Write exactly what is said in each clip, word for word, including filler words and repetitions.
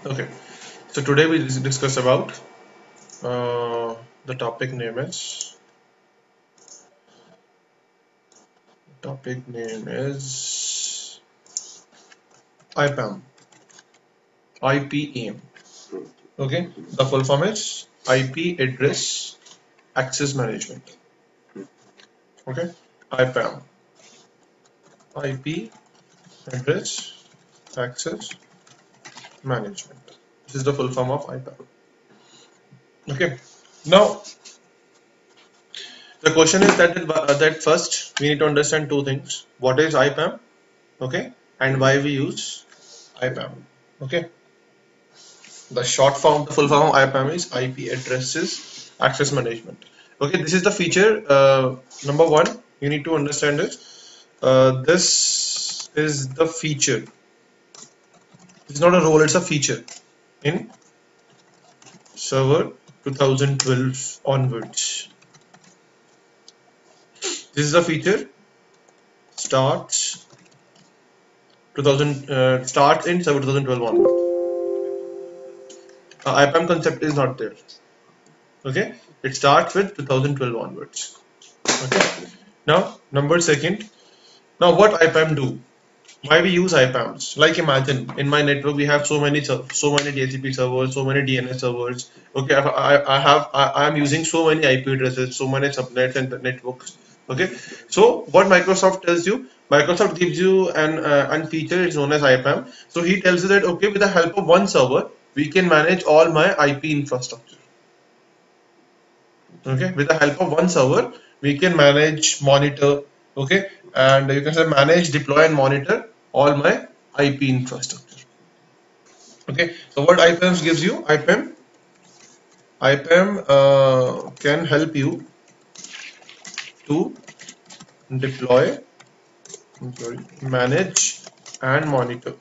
Okay, so today we dis- discuss about uh, the topic name is topic name is I P A M, I P A M. Okay, the full form is I P Address Access Management. Okay, I P A M, I P Address Access Management. This is the full form of I P A M. Okay, now the question is that uh, that first we need to understand two things: what is I P A M, okay, and why we use I P A M. Okay, the short form, the full form of I P A M is I P Addresses Access Management. Okay, this is the feature. Uh, number one, you need to understand it. Uh, this is the feature. It's not a role; it's a feature in Server twenty twelve onwards. This is the feature starts two thousand uh, starts in Server twenty twelve onwards. Uh, I P A M concept is not there. Okay, it starts with two thousand twelve onwards. Okay, now number second. Now what I P A M do? Why we use I P A Ms? Like imagine in my network we have so many so many D H C P servers, so many D N S servers. Okay, I, I, I have I am using so many I P addresses, so many subnets and networks. Okay, so what Microsoft tells you, Microsoft gives you an uh, an feature is known as I P A M. So he tells you that okay, with the help of one server, we can manage all my I P infrastructure. Okay, with the help of one server, we can manage, monitor, okay, and you can say manage, deploy, and monitor all my I P infrastructure. Okay, so what I P A M gives you? I P A M, I P A M uh, can help you to deploy, I'm sorry, manage, and monitor,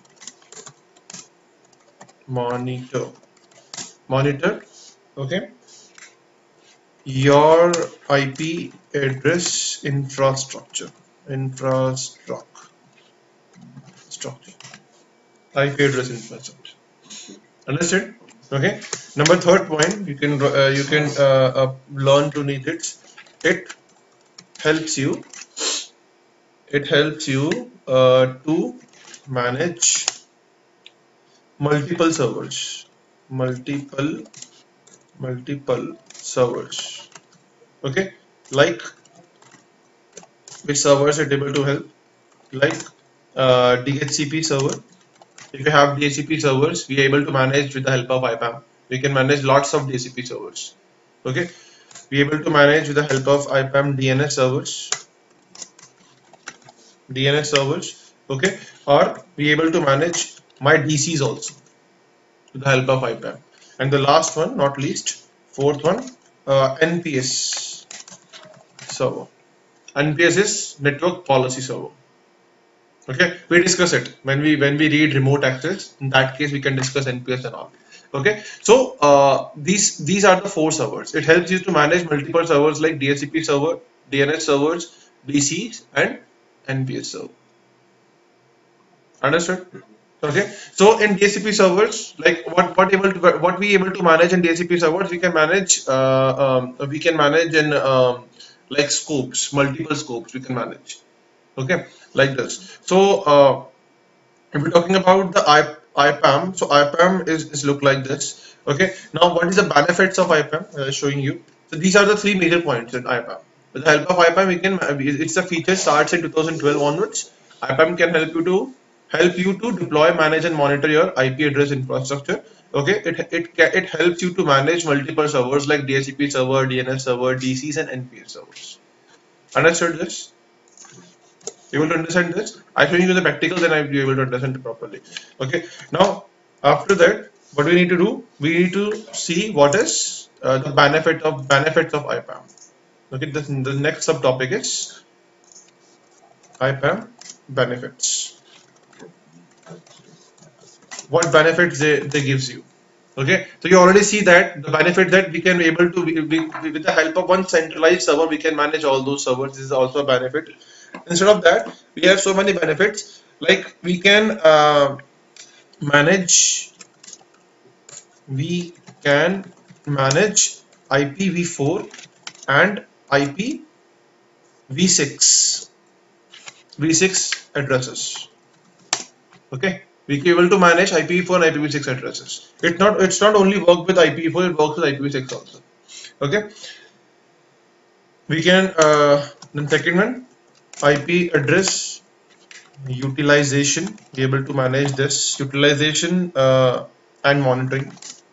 monitor, monitor. Okay, your I P address infrastructure, infrastructure, structure, I P address infrastructure. Understood? Okay. Number third point, you can uh, you can uh, uh, learn to need it. It helps you. It helps you uh, to manage multiple servers, multiple multiple servers. Okay. Like which servers are able to help? Like uh, D H C P server. If you have D H C P servers, we are able to manage with the help of I P A M. We can manage lots of D H C P servers. Okay. Be able to manage with the help of I P A M D N S servers, D N S servers, okay, or be able to manage my D Cs also with the help of I P A M. And the last one, not least, fourth one, uh, N P S server. N P S is Network Policy Server. Okay, we discuss it when we when we read remote access. In that case, we can discuss N P S and all. Okay, so uh, these these are the four servers. It helps you to manage multiple servers like D H C P server, D N S servers, D Cs, and N P S server. Understood? Okay, so in D H C P servers, like what what able to what we able to manage in D H C P servers, we can manage uh, um, we can manage in um, like scopes, multiple scopes we can manage. Okay, like this. So uh, if we're talking about the I, IPAM, so IPAM is, is look like this. Okay, now what is the benefits of IPAM? Uh, showing you. So these are the three major points in IPAM. With the help of IPAM, we can it's a feature starts in two thousand twelve onwards. IPAM can help you to help you to deploy, manage, and monitor your I P address infrastructure. Okay, it it it helps you to manage multiple servers like D H C P server, D N S server, D Cs, and N P S servers. Understood this? Able to understand this? I show you the practical, then I'll be able to understand it properly. Okay. Now, after that, what we need to do? We need to see what is uh, the benefit of benefits of I P A M. Okay. The, the next subtopic is I P A M benefits. What benefits they, they gives you? Okay, so you already see that the benefit that we can be able to we, we, with the help of one centralized server, we can manage all those servers. This is also a benefit. Instead of that, we have so many benefits, like we can uh, manage we can manage I P v four and I P v six v six addresses. Okay, we can able to manage I P v four and I P v six addresses. It's not it's not only work with I P v four, it works with I P v six also. Okay, we can uh, then second one, I P address utilization. Be able to manage this utilization uh, and monitoring.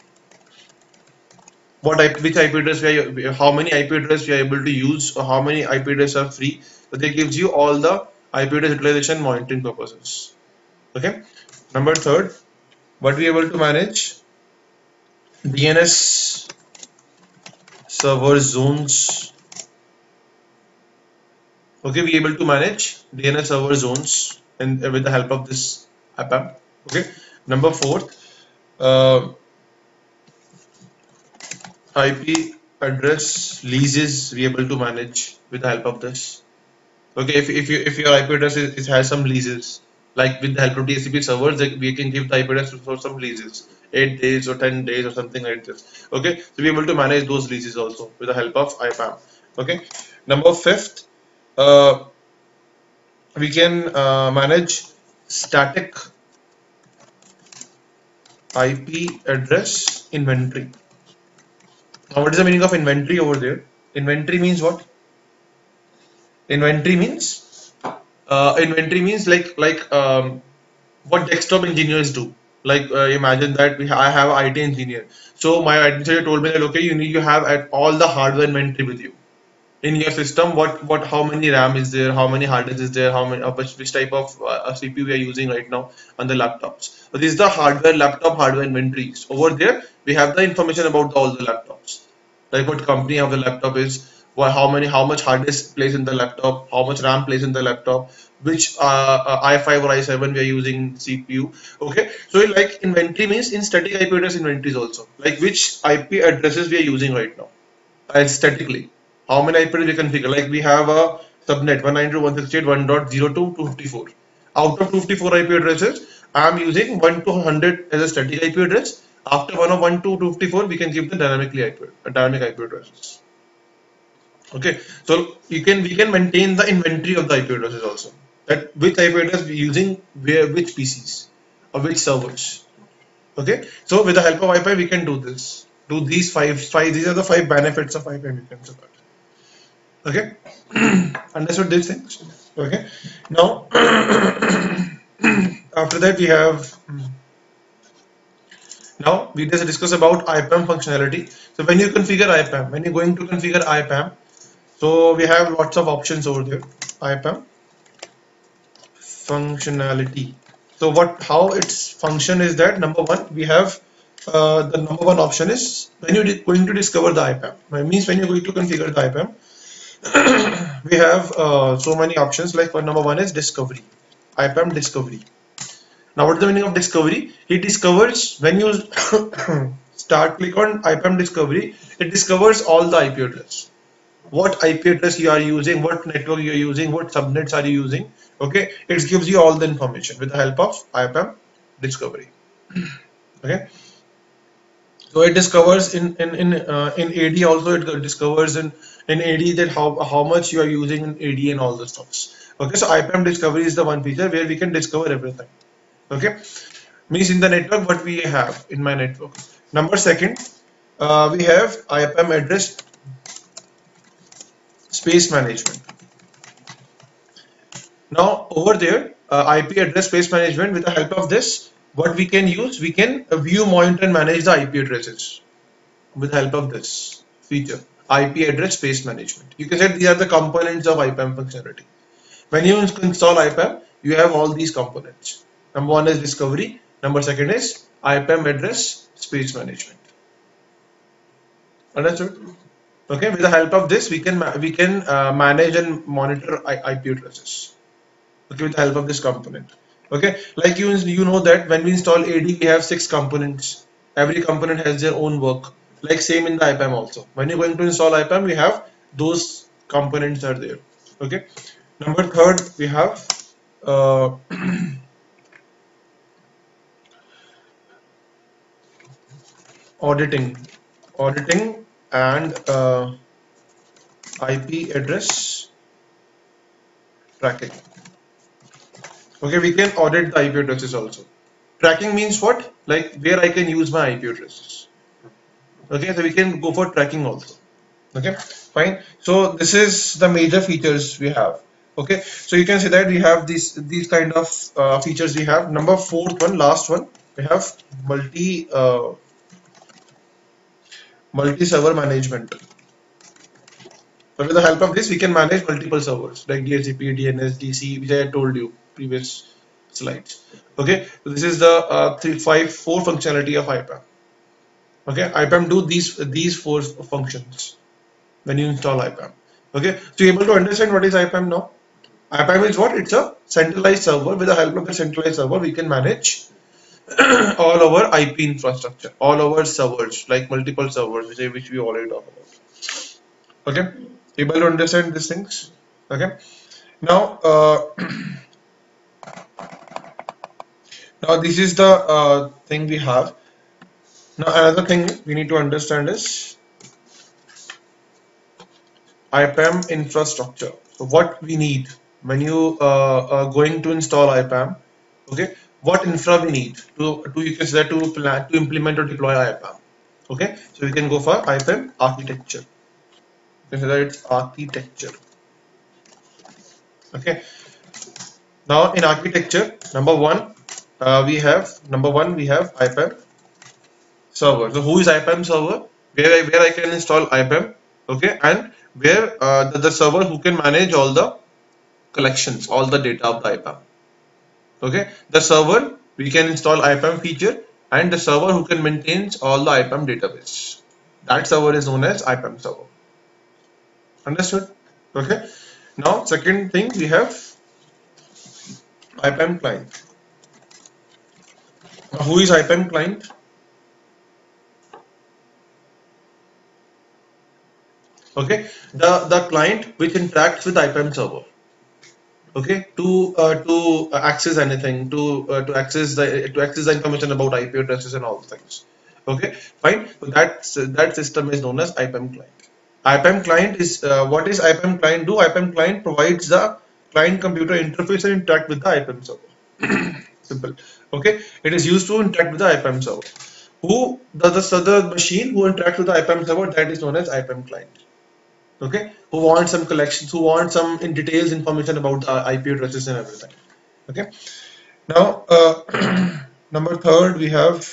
What I P, which I P address we are, how many I P address we are able to use, or how many I P address are free. So that gives you all the I P address utilization monitoring purposes. Okay. Number third, what we are able to manage, D N S server zones. Okay, we are able to manage D N S server zones and uh, with the help of this I P A M. Okay. Number fourth, uh, I P address leases we are able to manage with the help of this. Okay, if, if you if your I P address is, is has some leases, like with the help of D H C P servers, like we can give the I P address for some leases, eight days or ten days or something like this. Okay, so we are able to manage those leases also with the help of I P A M. Okay, number fifth, uh, we can uh, manage static I P address inventory. Now, what is the meaning of inventory over there? Inventory means what? Inventory means uh, inventory means like like um, what desktop engineers do. Like uh, imagine that we ha I have an I T engineer. So my I T engineer told me that okay, you need to have at all the hardware inventory with you in your system. What what how many RAM is there? How many hard disk is there? How many uh, which, which type of uh, C P U we are using right now on the laptops? So this is the hardware laptop hardware inventories. Over there we have the information about all the laptops, like what company of the laptop is, why, how many, how much hard disk plays in the laptop, how much RAM plays in the laptop, which uh, uh, i five or i seven we are using C P U. Okay, so like inventory means in static I P address inventories also, like which I P addresses we are using right now, and statically, how many I P addresses we configure. Like we have a subnet one ninety-two dot one sixty-eight dot one dot zero two dot two fifty-four. Out of two fifty-four I P addresses, I am using one to one hundred as a static I P address. After one of one to two fifty-four, we can give the dynamically I P, uh, dynamic I P addresses. Okay, so you can we can maintain the inventory of the I P addresses also. That which I P address we using where which P Cs or which servers. Okay, so with the help of I P A M we can do this. Do these five five these are the five benefits of I P A M you can say that. Okay, understood these things. Okay, now after that we have. Now we just discuss about I P A M functionality. So when you configure I P A M, when you're going to configure I P A M, so we have lots of options over there. I P A M functionality. So what how its function is that number one we have uh, the number one option is when you're going to discover the I P A M. That means when you're going to configure the I P A M, we have uh, so many options. Like for number one is discovery, I P A M discovery. Now, what is the meaning of discovery? It discovers when you start click on I P A M discovery, it discovers all the I P address. What I P address you are using, what network you are using, what subnets are you using. Okay, it gives you all the information with the help of I P A M discovery. Okay, so it discovers in in in uh, in A D also, it discovers in in A D that how how much you are using in A D and all the stuffs. Okay, so I P A M discovery is the one feature where we can discover everything. Okay, means in the network what we have in my network. Number second, uh, we have I P A M address space management. Now over there, uh, I P address space management, with the help of this, what we can use, we can view, monitor and manage the I P addresses with the help of this feature, I P address space management. You can say these are the components of I P A M functionality. When you install I P A M, you have all these components. Number one is discovery. Number second is I P A M address space management. Understood? Okay. With the help of this, we can we can uh, manage and monitor I P addresses. Okay, with the help of this component. Okay, like you you know that when we install A D, we have six components. Every component has their own work. Like same in the I P A M also. When you're going to install I P A M, we have those components are there. Okay. Number third, we have. Uh, auditing, auditing and uh, I P address tracking. Okay, we can audit the I P addresses also. Tracking means what? Like where I can use my I P addresses. Okay, so we can go for tracking also. Okay, fine. So this is the major features we have. Okay, so you can say that we have these these kind of uh, features we have. Number fourth one, last one, we have multi uh, multi server management. So with the help of this, we can manage multiple servers like D H C P, D N S, D C, which I told you previous slides. Okay, so this is the uh, three, five, four functionality of I PAM. Okay, I PAM do these these four functions when you install I PAM. Okay, so you're able to understand what is I PAM now. I PAM is what? It's a centralized server. With the help of the centralized server, we can manage all our I P infrastructure, all our servers, like multiple servers, which, which we already talked about. Okay, able to understand these things. Okay, now uh, now this is the uh, thing we have. Now another thing we need to understand is I PAM infrastructure. So what we need when you uh, are going to install I PAM, okay, what infra we need to, to you can say that to plan to implement or deploy I PAM. Okay, so we can go for I PAM architecture. You can say that it's architecture. Okay, now in architecture, number one, uh, we have number one we have I PAM server. So who is I PAM server? Where I where I can install I PAM, okay, and where uh, the, the server who can manage all the collections, all the data of the I PAM. Okay, the server we can install I PAM feature, and the server who can maintain all the I PAM database. That server is known as I PAM server. Understood? Okay. Now, second thing we have I PAM client. Now, who is I PAM client? Okay, the the client which interacts with I PAM server. Okay, to uh, to access anything, to uh, to access the to access the information about I P addresses and all the things. Okay, fine. So that that system is known as I PAM client. I PAM client is uh, what is I PAM client do? I PAM client provides the client computer interface and interact with the I PAM server. Simple. Okay, it is used to interact with the I PAM server. Who the the, the machine who interacts with the I PAM server, that is known as I PAM client. Okay, who want some collections, who want some in details information about the I P addresses and everything. Okay, now uh, number third we have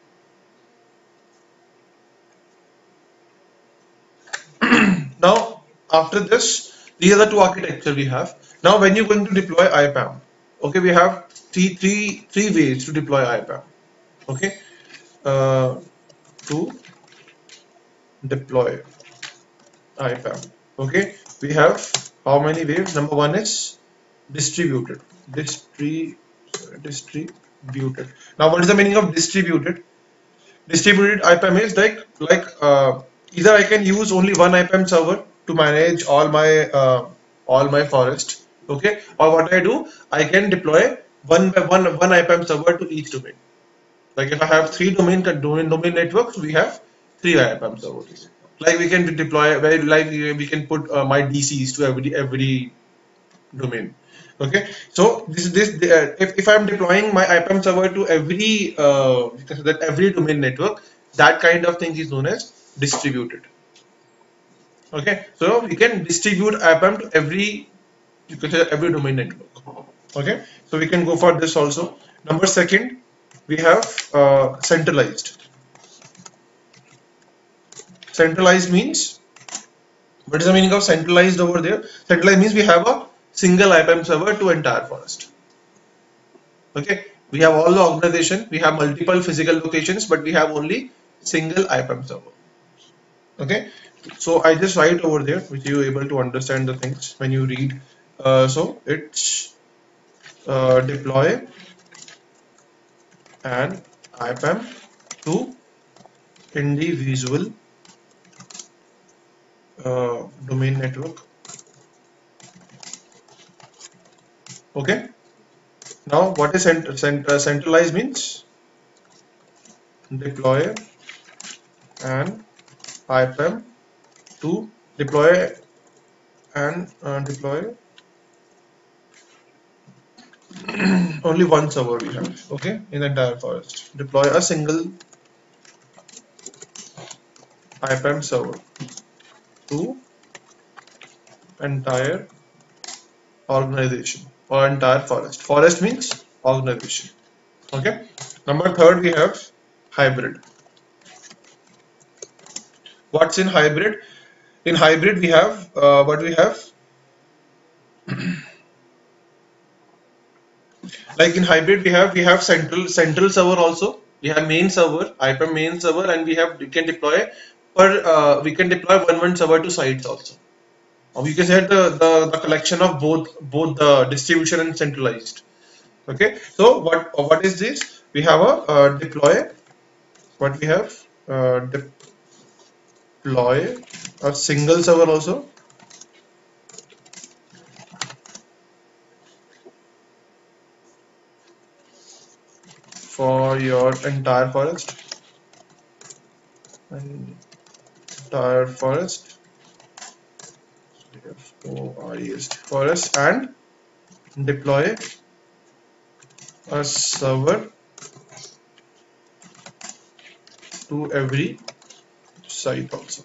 now after this, these are the two architecture we have. Now when you're going to deploy I PAM, okay, we have three three three ways to deploy I PAM. Okay, uh, to deploy I PAM. Okay, we have how many waves? Number one is distributed. Distri distributed. Now, what is the meaning of distributed? Distributed I PAM is like like uh, either I can use only one I PAM server to manage all my uh, all my forest. Okay, or what I do, I can deploy one by one one I PAM server to each domain. Like if I have three domain domain domain networks, we have three I PAM servers. Like we can deploy, where like we can put uh, my D Cs to every every domain. Okay, so this is this uh, if, if I'm deploying my I PAM server to every uh, that every domain network, that kind of thing is known as distributed. Okay, so we can distribute I PAM to every you can say every domain network. Okay, so we can go for this also. Number second, we have uh, centralized. Centralized means, what is the meaning of centralized over there? Centralized means we have a single I PAM server to entire forest. Okay, we have all the organization, we have multiple physical locations, but we have only single I PAM server. Okay, so I just write over there, which you able to understand the things when you read. Uh, so it's uh, deploy an I PAM to individual uh, domain network. Okay, now what is cent cent uh, centralized means? Deploy and I P A M to deploy and uh, deploy only one server we have, okay, in the entire forest. Deploy a single I P A M server to entire organization or entire forest. Forest means organization. Okay. Number third, we have hybrid. What's in hybrid? In hybrid, we have uh, what we have. Like in hybrid, we have we have central central server also. We have main server, I P A M main server, and we have we can deploy per uh, we can deploy one one server to sites also. Or we can say the, the the collection of both both the distribution and centralized. Okay. So what what is this? We have a uh, deploy. What we have uh, deploy a single server also for your entire forest. Entire forest. Forest and deploy a server to every site also.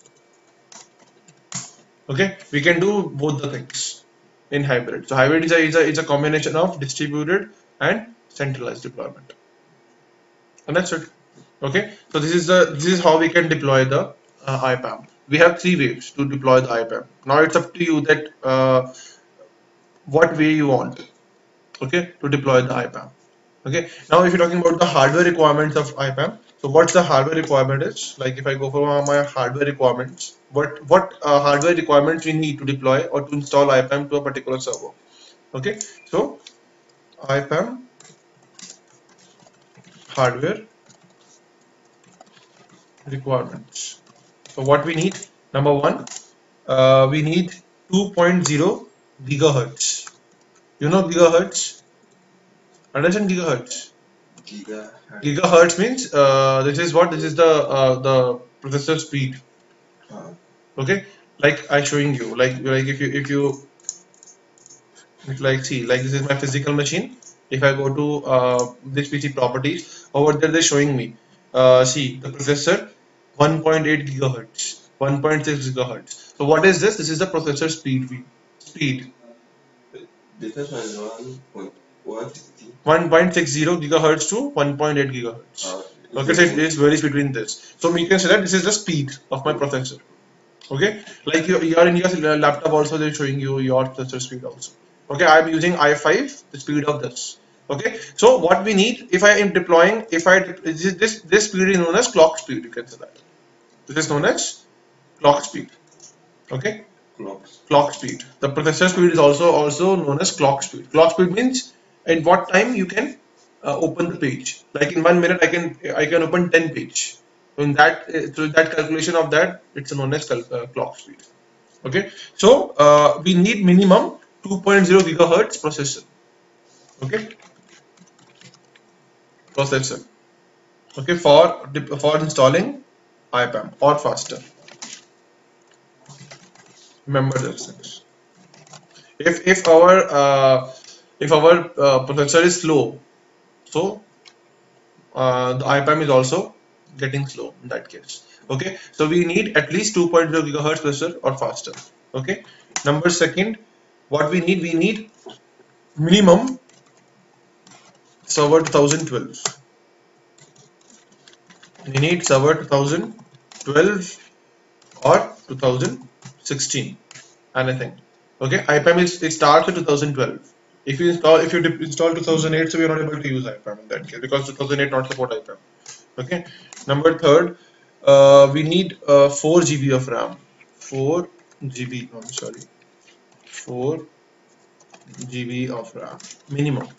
Okay, we can do both the things in hybrid. So hybrid is a, is a, is a combination of distributed and centralized deployment, and that's it. Okay, so this is the this is how we can deploy the uh, I P A M. We have three ways to deploy the I P A M. Now it's up to you that uh, what way you want, okay, to deploy the I P A M. Okay, now if you're talking about the hardware requirements of I P A M, so what's the hardware requirement is, like if I go for my hardware requirements, what what uh, hardware requirements we need to deploy or to install I P A M to a particular server. Okay, so I P A M hardware requirements. So what we need, number one, uh, we need two point zero gigahertz. You know gigahertz? Understand gigahertz? Gigahertz. Gigahertz means uh, this is what this is the uh, the processor speed. Uh, Okay, like I showing you, like like if you if you if like see, like this is my physical machine. If I go to uh, this P C properties, over there they're showing me. Uh, see the processor, one point eight gigahertz, one point six gigahertz. So what is this? This is the processor speed. Speed. This is one point one point six zero gigahertz to one point eight gigahertz. Uh, Okay, so it is varies between this. So we can say that this is the speed of my processor. Okay, like you, you are in your laptop also, they're showing you your processor speed also. Okay, I'm using i five, the speed of this. Okay, so what we need, if I am deploying, if I this this, this speed is known as clock speed. You can say that this is known as clock speed. Okay, clocks. Clock speed. The processor speed is also also known as clock speed. Clock speed means in what time you can uh, open the page. Like in one minute, I can I can open ten page. In that, through that calculation of that, it's known as uh, clock speed. Okay, so uh, we need minimum two point zero gigahertz processor. Okay, processor. Okay, for for installing I P A M or faster. Remember those things. If if our uh, if our uh, processor is slow, so uh, the I P A M is also getting slow in that case. Okay, so we need at least two point zero gigahertz processor or faster. Okay, number second, what we need, we need minimum server two thousand twelve. We need server two thousand twelve or two thousand sixteen, anything. Okay, I P A M is it starts with two thousand twelve. If you install if you install two thousand eight, so we are not able to use I P A M in that case because two thousand eight not support I P A M. Okay, number third, uh, we need uh, four G B of RAM. four G B. I'm sorry, four G B of RAM minimum.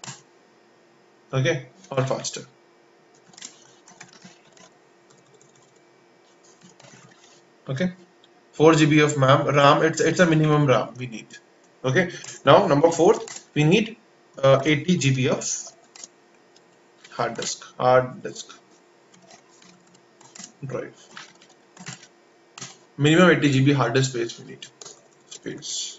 Okay, or faster. Okay, four G B of RAM. RAM. It's it's a minimum RAM we need. Okay. Now number four, we need uh, eighty G B of hard disk. Hard disk. drive. Minimum eighty G B hard disk space we need. Space.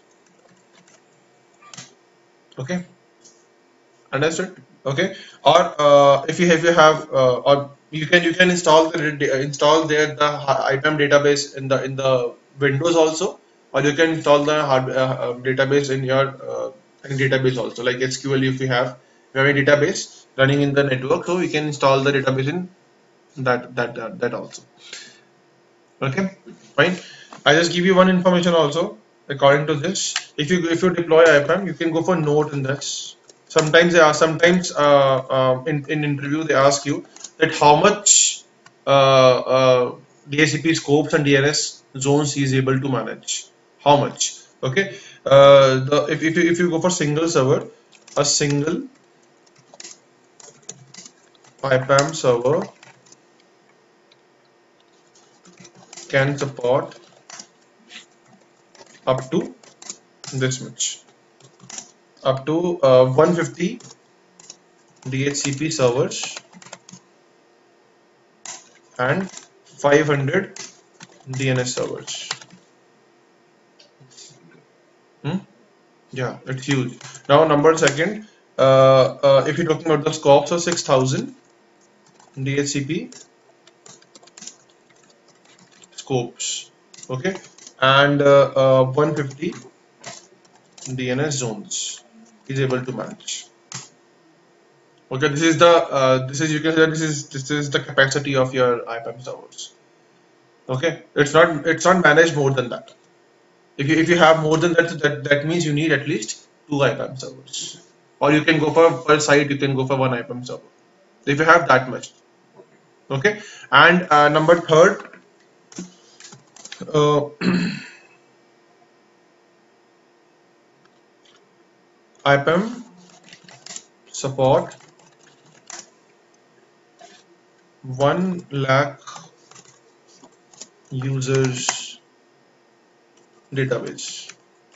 Okay. Understood? Okay. Or uh, if you if you have uh, or you can you can install the install there the I P A M database in the in the Windows also, or you can install the hard uh, uh, database in your uh, in database also, like S Q L. If you have you have a database running in the network, so you can install the database in that that that, that also. Okay, fine. I just give you one information also. According to this, if you if you deploy I P A M, you can go for node in this. Sometimes they ask, sometimes uh, uh, in in interview they ask you that how much uh, uh, D H C P scopes and D N S zones he is able to manage. How much? Okay. Uh, the if if you, if you go for single server, a single I P A M server can support up to this much, up to uh, one hundred fifty D H C P servers and five hundred D N S servers. Hmm? Yeah, it's huge. Now, number second, uh, uh, if you're talking about the scopes of six thousand D H C P scopes, okay, and uh, uh, one hundred fifty D N S zones is able to manage. Okay, this is the uh, this is you can say this is this is the capacity of your I P A M servers. Okay, it's not it's not managed more than that. If you if you have more than that, that that means you need at least two I P A M servers, or you can go for per site. You can go for one I P A M server if you have that much. Okay, and uh, number third, uh, I P A M support one lakh users database.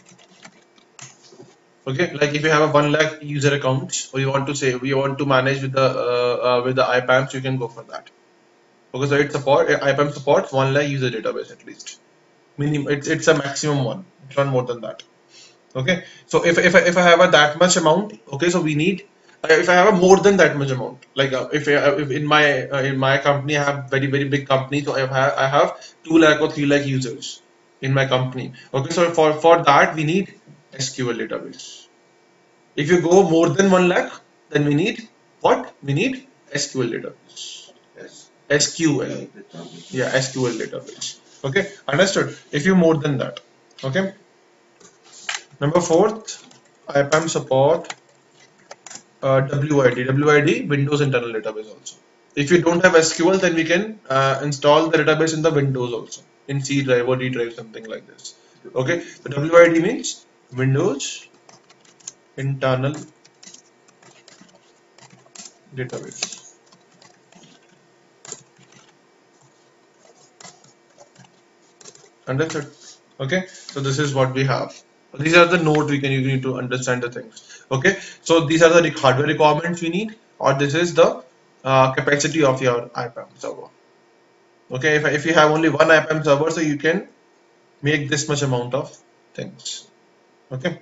Okay, like if you have a one lakh user accounts, or you want to say we want to manage with the uh, uh, with the I P A Ms, you can go for that. Okay, so it support I P A M supports one lakh user database at least. Minimum, it's it's a maximum one. It's not more than that. Okay, so if if I, if I have a that much amount, okay, so we need uh, if I have a more than that much amount, like uh, if, I, if in my uh, in my company I have very very big company, so I have I have two lakh or three lakh users in my company. Okay, so for for that we need S Q L database. If you go more than one lakh, then we need what? We need S Q L database. Yes. S Q L. Yeah, S Q L database. Okay, understood. If you more than that. Okay. Number fourth, I P A M support uh, W I D. W I D, Windows Internal Database also. If you don't have S Q L, then we can uh, install the database in the Windows also, in C drive or D drive, something like this. Okay, the W I D means Windows Internal Database. Understood? Okay, so this is what we have. These are the nodes we can you need to understand the things. Okay, so these are the hardware requirements we need, or this is the uh, capacity of your I P A M server. Okay, if, if you have only one I P A M server, so you can make this much amount of things. Okay.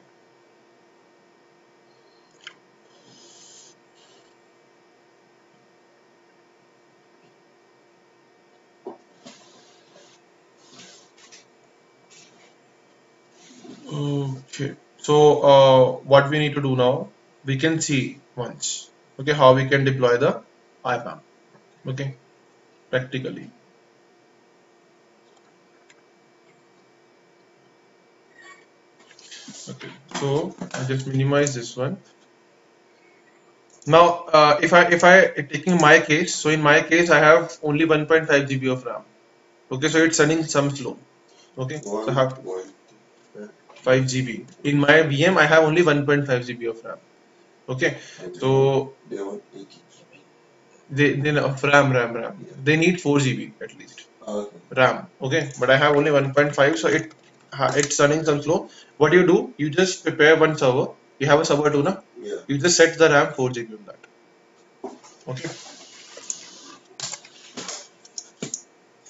Okay. So uh, what we need to do now, we can see once. Okay, how we can deploy the I P A M. Okay, practically. Okay, so I just minimize this one. Now, uh, if I if I taking my case, so in my case I have only one point five G B of RAM. Okay, so it's running some slow. Okay, so I have five G B. In my V M, I have only one point five G B of RAM. Okay, so They want eighty G B. they they of RAM RAM RAM. Yeah. They need four G B at least Okay. RAM. Okay, but I have only one point five, so it ha- it's running some slow. What do you do? You just prepare one server. You have a server too, na? Yeah. You just set the RAM four G B on that. Okay.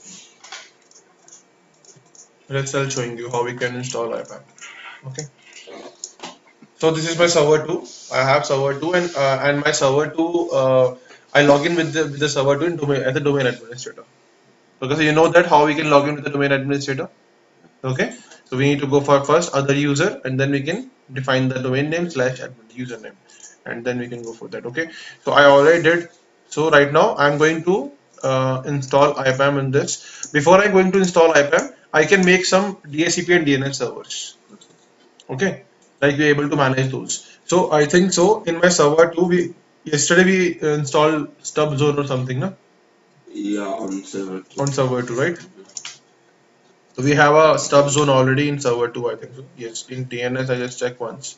Let's start showing you how we can install IPAM. Okay. So this is my server two. I have server two, and uh, and my server two. Uh, I log in with the with the server two in domain as a domain administrator. Okay, so you know that how we can log in with the domain administrator. Okay, so we need to go for first other user, and then we can define the domain name slash admin username, and then we can go for that. Okay, so I already did. So right now I'm going to uh, install IPAM in this. Before I'm going to install IPAM, I can make some D H C P and D N S servers. Okay, like we're able to manage those. So I think so in my server two, we yesterday we uh, installed stub zone or something, no? Yeah, on server two. On server two, right? So we have a stub zone already in server two, I think so. Yes, in D N S I just check once.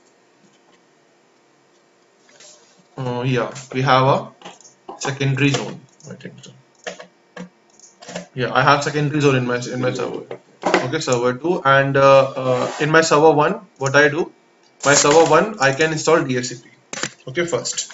Uh, yeah, we have a secondary zone, I think so. Yeah, I have secondary zone in my in my server. Okay, server two, and uh, uh, in my server one, what I do, my server one, I can install D H C P. Okay, first.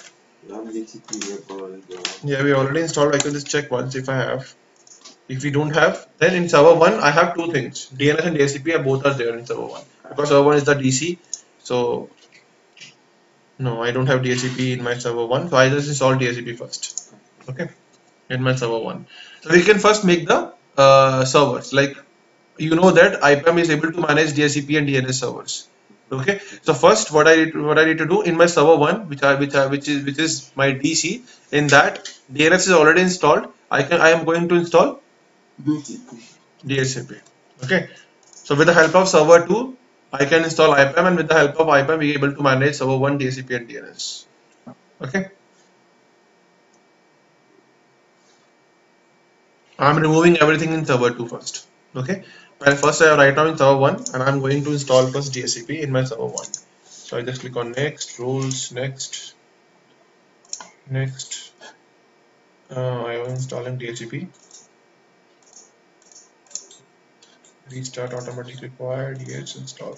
Yeah, we already installed. I can just check once if I have. If we don't have, then in server one, I have two things. D N S and D H C P are both are there in server one, because server one is the D C. So no, I don't have D H C P in my server one, so I just install D H C P first. Okay, in my server one. So we can first make the uh, servers. Like you know that IPAM is able to manage D H C P and D N S servers. Okay, so first what I need to, what I need to do in my server one, which I which I, which is which is my D C, in that D N S is already installed. I can I am going to install D H C P. Okay, so with the help of server two, I can install IPAM, and with the help of IPAM, we are able to manage server one, D H C P, and D N S. Okay, I'm removing everything in server two first. Okay, well, first I am right now in server one, and I'm going to install first D H C P in my server one. So I just click on next, rules, next, next. Uh, I am installing D H C P. Restart automatic required. Yes, install.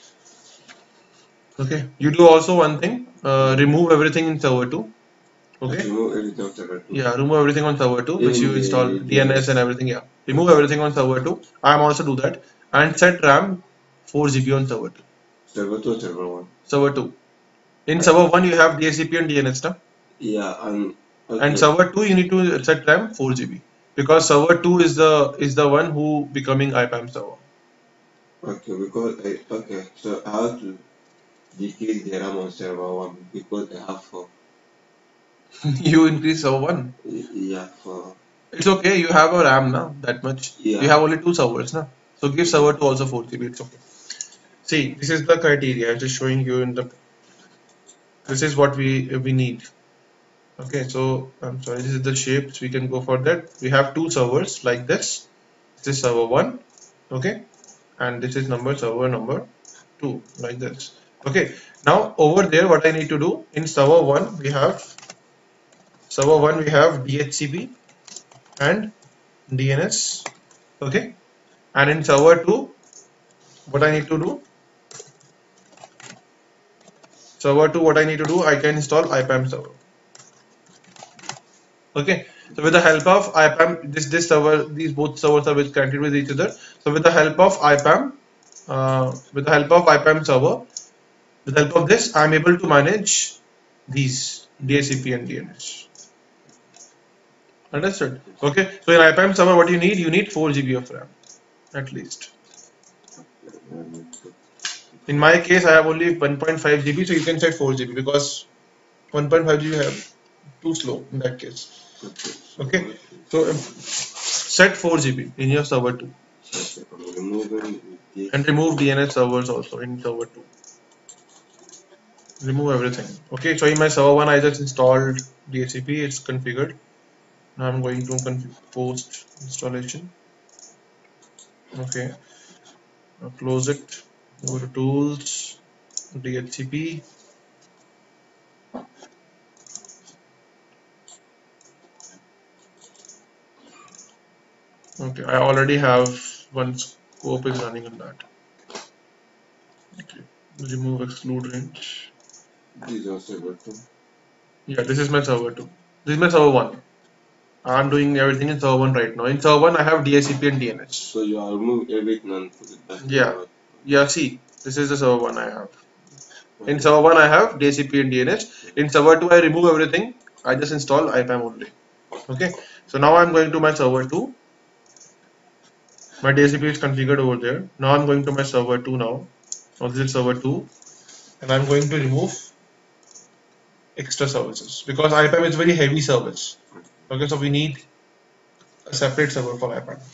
Okay, you do also one thing. Uh, remove everything in server two. Okay. Remove everything on server two. Yeah, remove everything on server two, which you install D N S and everything. Yeah, remove everything on server two. I am also do that, and set RAM four G B on server two. Server two or server one? Server two. In server one you have D H C P and D N S stuff. Yeah, and okay. And server two you need to set RAM four G B, because server two is the is the one who becoming IPAM server. Okay, because I, okay, so I have to decrease the RAM on server one because I have four. You increase server one. Yeah, four. It's okay. You have a RAM now that much. Yeah. You have only two servers now, so give server two also four G B. It's okay. See, this is the criteria. I'm just showing you in the. This is what we we need. Okay, so I'm sorry. This is the shapes. We can go for that. We have two servers like this. This is server one. Okay, and this is number server number two like this. Okay, now over there, what I need to do in server one, we have server one. We have D H C P and D N S. Okay, and in server two, what I need to do, server two, what I need to do, I can install IPAM server. Okay, so with the help of IPAM, this this server, these both servers are with connected with each other. So with the help of IPAM, uh, with the help of IPAM server, with the help of this, I'm able to manage these D H C P and D N S. Understood? Okay, so in IPAM server, what you need, you need four G B of RAM at least. In my case, I have only one point five G B, so you can set four G B, because one point five G B have too slow in that case. Okay, so um, set four G B in your server two, and remove D N S servers also in server two. Remove everything. Okay, so in my server one, I just installed D H C P. It's configured. Now I'm going to post installation. Okay, now close it. Go to tools, D H C P. Okay, I already have one scope is running on that. Okay, remove exclude range. This is server two. Yeah, this is my server two. This is my server one. I'm doing everything in server one right now. In server one, I have D H C P and D N S. So you are remove everything and put it back. Yeah. In Yeah, see, this is the server one I have. okay. In server one, I have D H C P and D N S. In server two, I remove everything. I just install I PAM only. Okay. So now I'm going to my server two. My D H C P is configured over there. Now I'm going to my server two now. Now this is server two. And I'm going to remove extra services because I PAM is very heavy service. Okay, so we need a separate server for I PAM.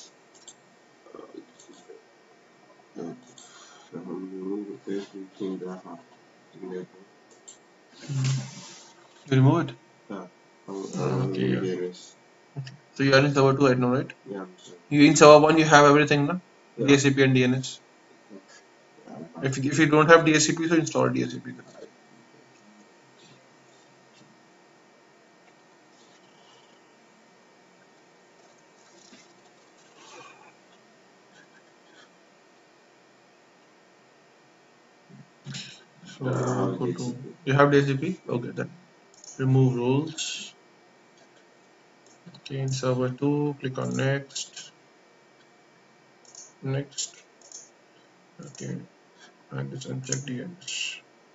Okay. So remove everything that I have in there. You remove it? Yeah. I'll, Uh, I'll okay, remove yeah. the rest. So you are in server two right now, right? Yeah, I'm sorry. You in server one, you have everything, na? Yeah. D H C P and D N S. If, if you don't have D H C P, so install D H C P. So Yeah, I have go to, D H C P. you have D H C P? Okay, then remove roles. Okay, in server two, click on next. Next. Okay, and just uncheck D N S.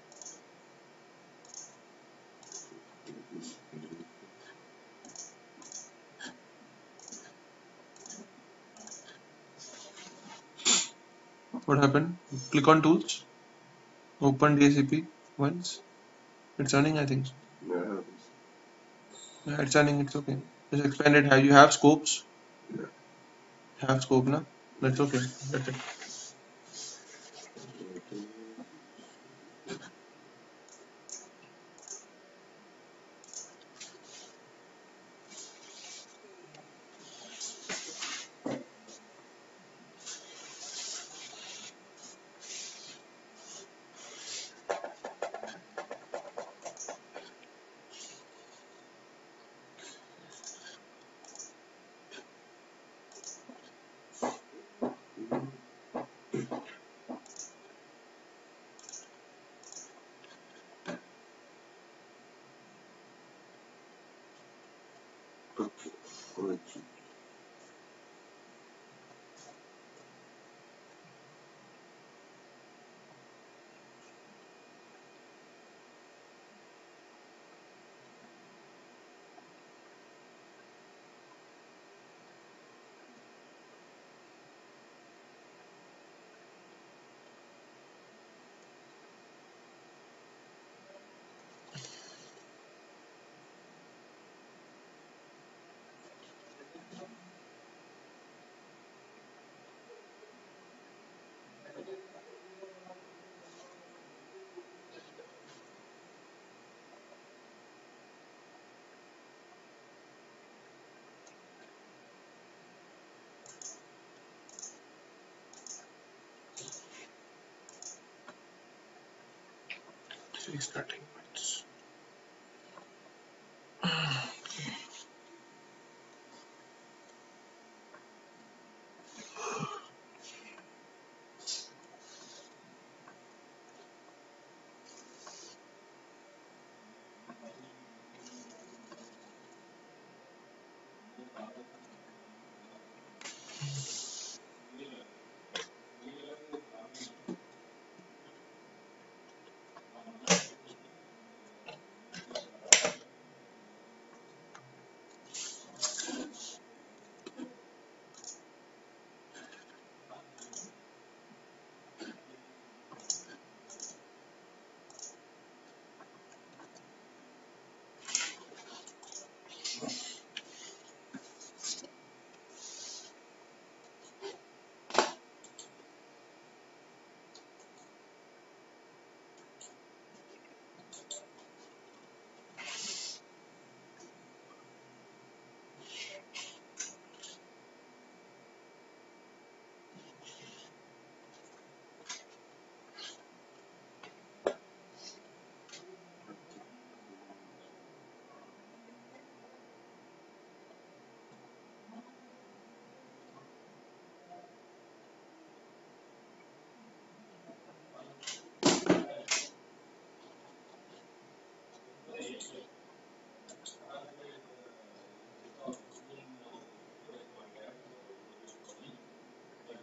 What happened? Click on tools. Open D H C P once. It's running, I think. Yeah, I have this. Yeah, it's running. It's okay. Just expand it. Have you have scopes? Yeah. Have scope, na? That's okay. That's it. Okay. Good. See, starting points.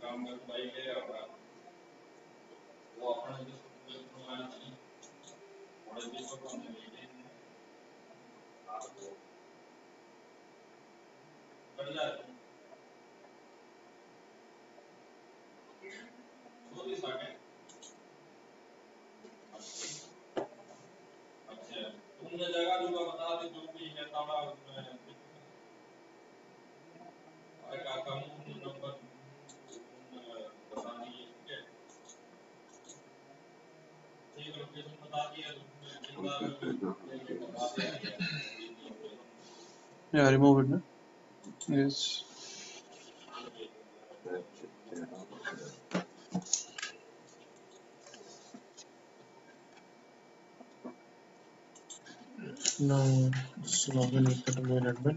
Yeah, remove it. No? Yes. Now, just log in with the domain admin.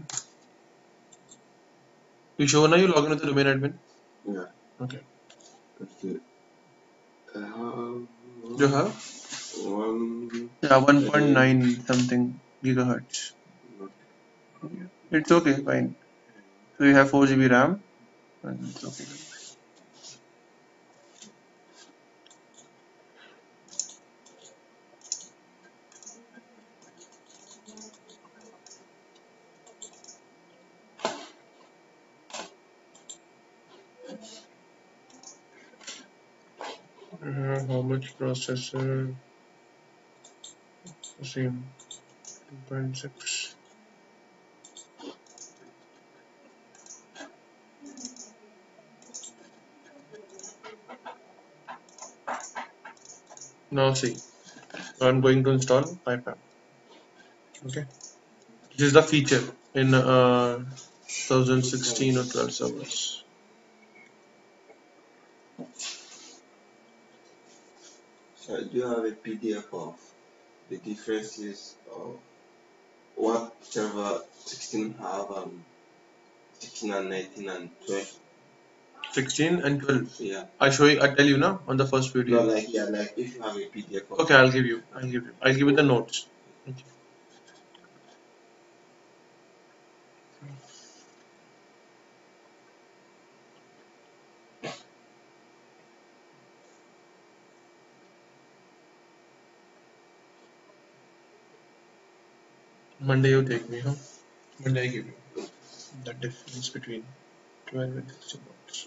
You sure now you log in with the domain admin? Yeah. Okay. Okay. I have You have? one. Yeah, one point nine something gigahertz. It's okay, fine. So you have four G B RAM, and it's okay. Uh, how much processor? Same. two point six. Now see, I'm going to install PyPam. Okay, this is the feature in uh, twenty sixteen or twelve servers. So do you have a P D F of the differences of what server sixteen have and sixteen and nineteen and twelve? sixteen and twelve. Yeah. I show you. I tell you now on the first video. No, like yeah, like if you have a P D F of Okay, I'll give you. I'll give you. I'll give you the notes. Okay. Monday you take me, huh? Monday I give you the difference between twelve and sixteen notes.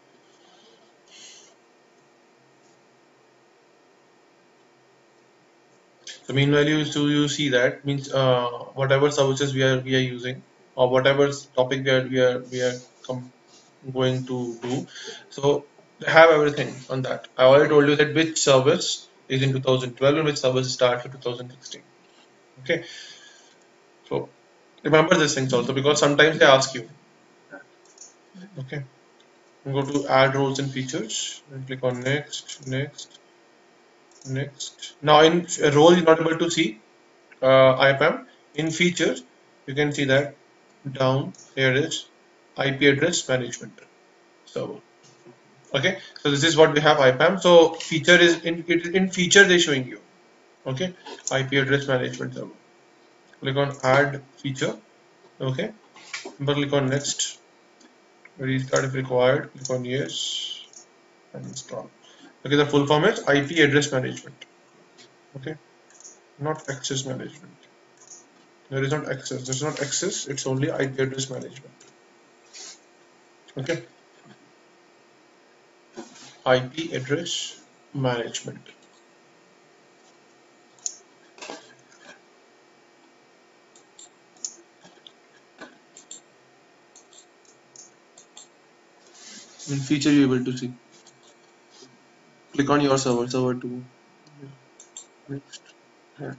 So meanwhile, you so you see that means uh, whatever services we are we are using or whatever topic we are we are we are com- going to do. So they have everything on that. I already told you that which service is in two thousand twelve and which service starts in two thousand sixteen. Okay, so remember these things also because sometimes they ask you. Okay, go to add roles and features and click on next, next, next. Now in role you're not able to see uh, I P A M. In features you can see that down here is I P address management server. Okay, so this is what we have I P A M. So feature is in it in feature they're showing you. Okay, I P address management server. Click on add feature. Okay, but click on next. Restart if required. Click on yes and install. Okay, the full form is I P address management. Okay, not access management. There is not access. There's not access. It's only I P address management. Okay, I P address management. In feature you're able to see. Click on your server, server two. Next. Yeah.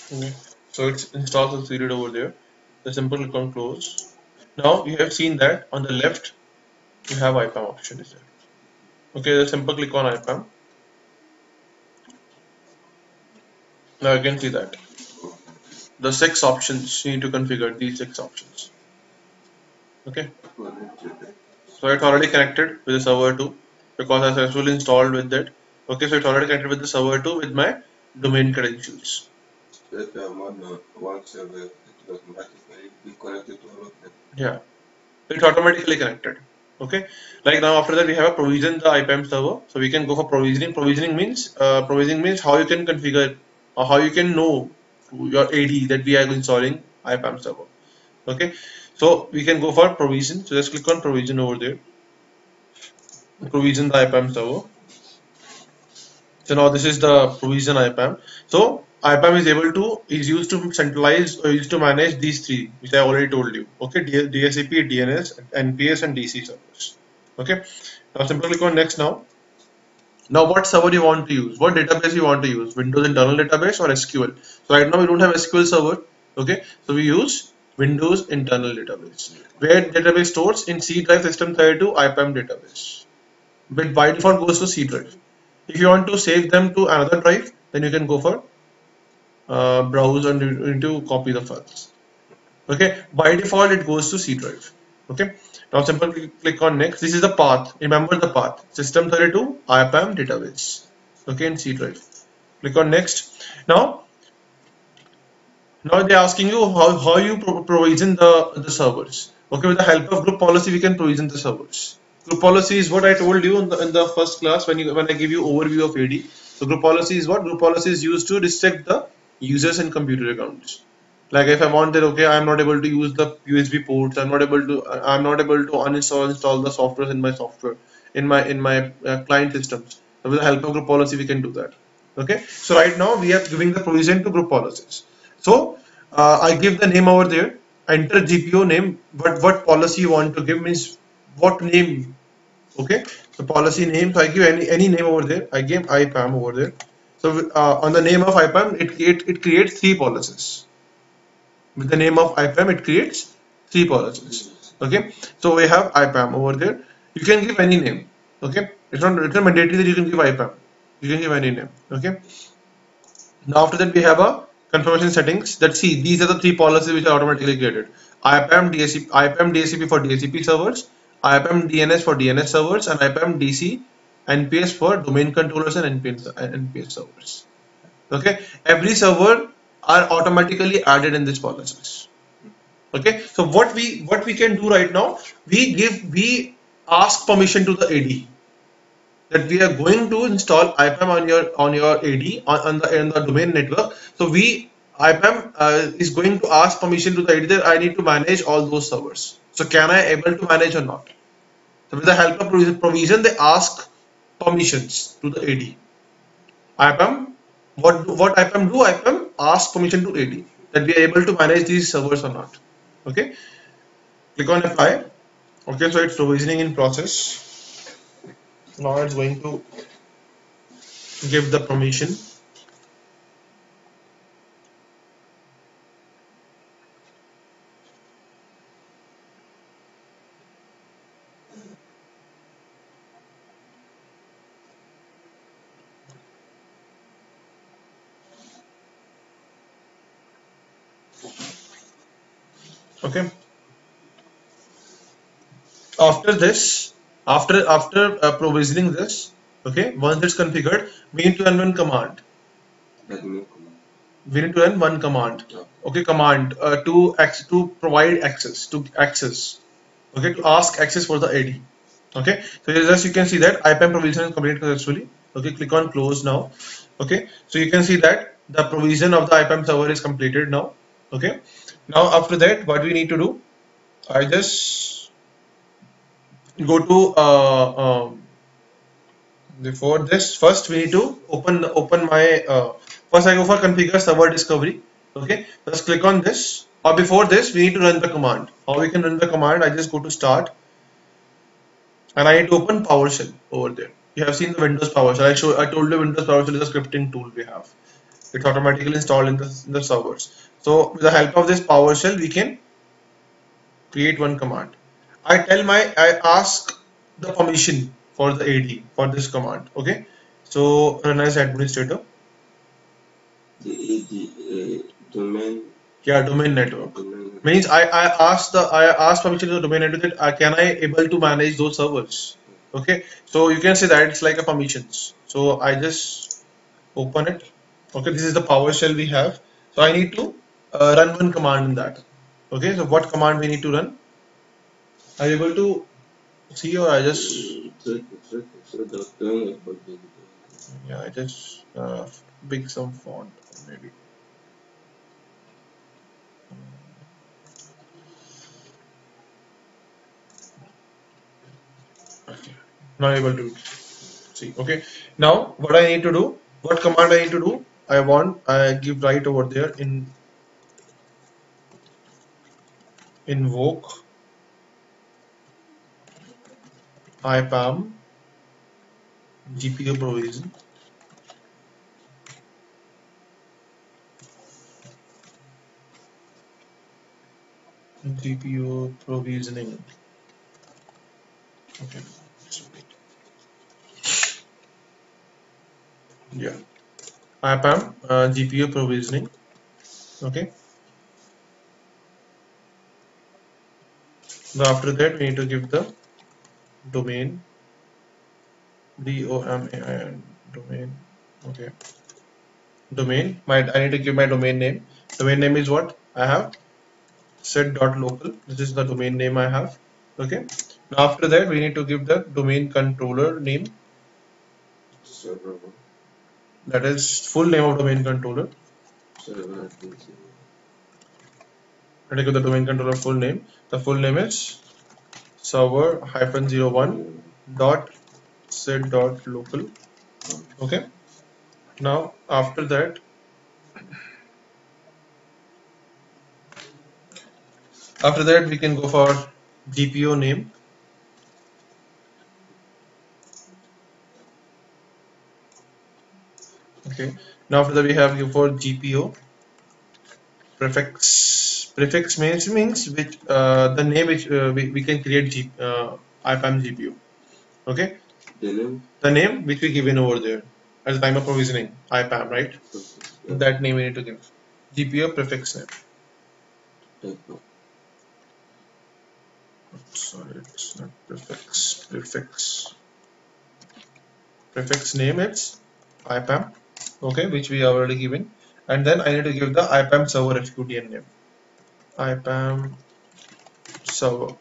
Okay. So it's installed succeeded over there. The simple click on close. Now you have seen that on the left you have I PAM option is there. Okay, the simple click on I PAM. Now you can see that the six options you need to configure these six options. Okay, so it's already connected with the server two because I successfully installed with that. Okay, so it's already connected with the server two with my domain credentials. So if I'm on uh, one server, it will automatically be connected to all of them. Yeah, it's automatically connected. Okay, like now after that we have a provision the I PAM server, so we can go for provisioning. Provisioning means uh, provisioning means how you can configure or how you can know your A D that we are installing I PAM server. Okay, so we can go for provision. So just click on provision over there. Provision the I PAM server. So now this is the provision I PAM. So I PAM is able to is used to centralize or used to manage these three, which I already told you. Okay, D S C P, D N S, N P S, and D C servers. Okay. Now simply click on next now. Now what server you want to use? What database you want to use? Windows internal database or S Q L? So right now we don't have S Q L server. Okay. So we use Windows internal database. Where database stores in C drive system thirty-two I PAM database. But by default goes to C drive. If you want to save them to another drive, then you can go for uh, browse and you need to copy the files. Okay, by default it goes to C drive. Okay, now simply click on next. This is the path. Remember the path. System thirty-two I PAM database. Okay, in C drive. Click on next. Now, now they're asking you how, how you pro provision the, the servers. Okay, with the help of group policy, we can provision the servers. Group policy is what I told you in the, in the first class when you when I give you overview of A D. So group policy is what? Group policy is used to restrict the users and computer accounts. Like if I want that, okay, I am not able to use the U S B ports. I'm not able to. I'm not able to uninstall install the software in my software in my in my uh, client systems. So with the help of group policy, we can do that. Okay. So right now we are giving the provision to group policies. So uh, I give the name over there. Enter G P O name. But what policy you want to give means what name. Okay. So policy name. So I give any any name over there. I give I PAM over there. So uh, on the name of I PAM, it it, it creates three policies. With the name of I PAM, it creates three policies. Okay. So we have I PAM over there. You can give any name. Okay. It's not it's not mandatory that you can give I PAM. You can give any name. Okay. Now after that we have a confirmation settings that see these are the three policies which are automatically created. I PAM D S C P, I PAM D S C P for D S C P servers, I PAM D N S for D N S servers, and I PAM D C N P S for domain controllers and N P S, N P S servers. Okay, every server are automatically added in these policies. Okay, so what we what we can do right now, we give we ask permission to the A D that we are going to install I PAM on your on your A D on, on the on the domain network. So we I PAM uh, is going to ask permission to the A D that I need to manage all those servers. So can I able to manage or not? So with the help of provision, they ask permissions to the A D. I PAM, what what I PAM do? I PAM ask permission to A D that we are able to manage these servers or not. Okay, click on apply. Okay, so it's provisioning in process. Now it's going to give the permission. Okay, after this, after after uh, provisioning this, okay, once it's configured, we need to run one command. That new command. We need to run one command. Okay, command uh, to access to provide access to access. Okay, to ask access for the A D. Okay, so as you can see that I PAM provision is completed successfully. Okay, click on close now. Okay, so you can see that the provision of the I PAM server is completed now. Okay, now after that, what we need to do? I just go to uh, um, before this. First, we need to open open my. Uh, first, I go for configure server discovery. Okay, just click on this. Or before this, we need to run the command. How we can run the command? I just go to start, and I need to open PowerShell over there. You have seen the Windows PowerShell. I show I told you Windows PowerShell is a scripting tool we have. It's automatically installed in the, in the servers. So with the help of this PowerShell, we can create one command. I tell my, I ask the permission for the A D for this command. Okay. So run as administrator. The A D uh, domain. Yeah, domain network. Domain. Means I, I ask the I ask permission to the domain network that uh, can I able to manage those servers. Okay. So you can say that it's like a permissions. So I just open it. Okay, this is the PowerShell we have. So I need to uh, run one command in that. Okay, so what command we need to run? Are you able to see, or I just yeah I just uh, big some font maybe. Okay, not able to see. Okay, now what I need to do? What command I need to do? I want I give right over there in invoke IPAM G P U provision. G P U provisioning. Okay. Yeah. IPAM uh, G P U provisioning. Okay. Now after that we need to give the domain D O M A I N domain. Okay. Domain. My I need to give my domain name. Domain name is what I have set.local. This is the domain name I have. Okay. Now after that we need to give the domain controller name. Server. That is full name of domain controller. Server. I give the domain controller full name. The full name is server hyphen zero one dot set dot local. Okay. Now after that after that we can go for G P U name. Okay. Now after that we have you for G P U prefix. Prefix means means which uh, the name which uh, we, we can create G, uh, IPAM G P U. Okay. The name. The name which we given over there as time of provisioning IPAM, right? Yeah. That name we need to give. G P U prefix name. Okay. Sorry, it's not prefix. Prefix. Prefix name it's IPAM. Okay, which we already given. And then I need to give the IPAM server F Q D N name. IPAM server.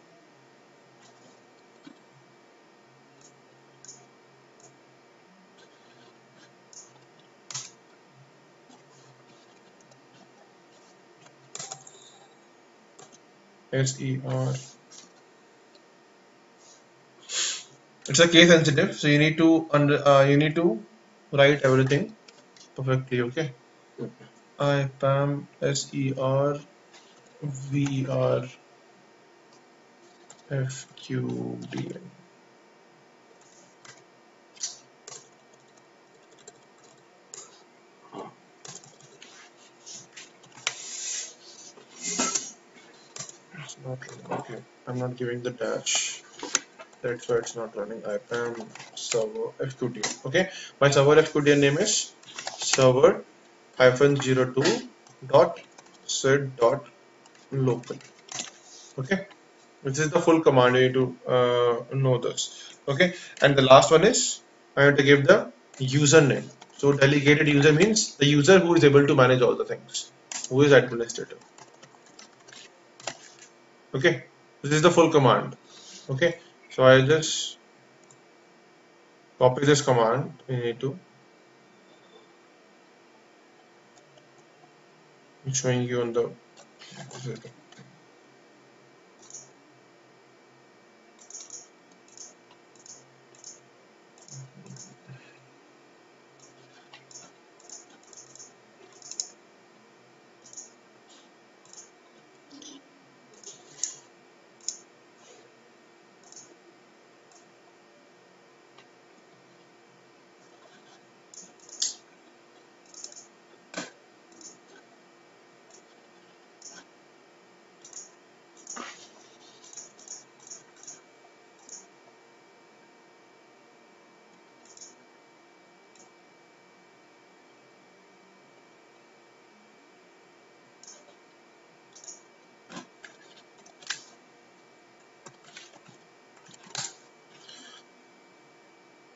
S E R. It's a case sensitive, so you need to under uh, you need to write everything perfectly. Okay. Okay. IPAM S E R V R F Q D N. It's not okay. I'm not giving the dash. That's why it's not running. IPAM server F Q D N. Okay, my server F Q D N name is server hyphen zero two dot set dot local. Okay, this is the full command. You need to uh, know this. Okay, and the last one is I have to give the username. So delegated user means the user who is able to manage all the things, who is administrator. Okay, this is the full command. Okay, so I just copy this command. You need to I'm showing you on the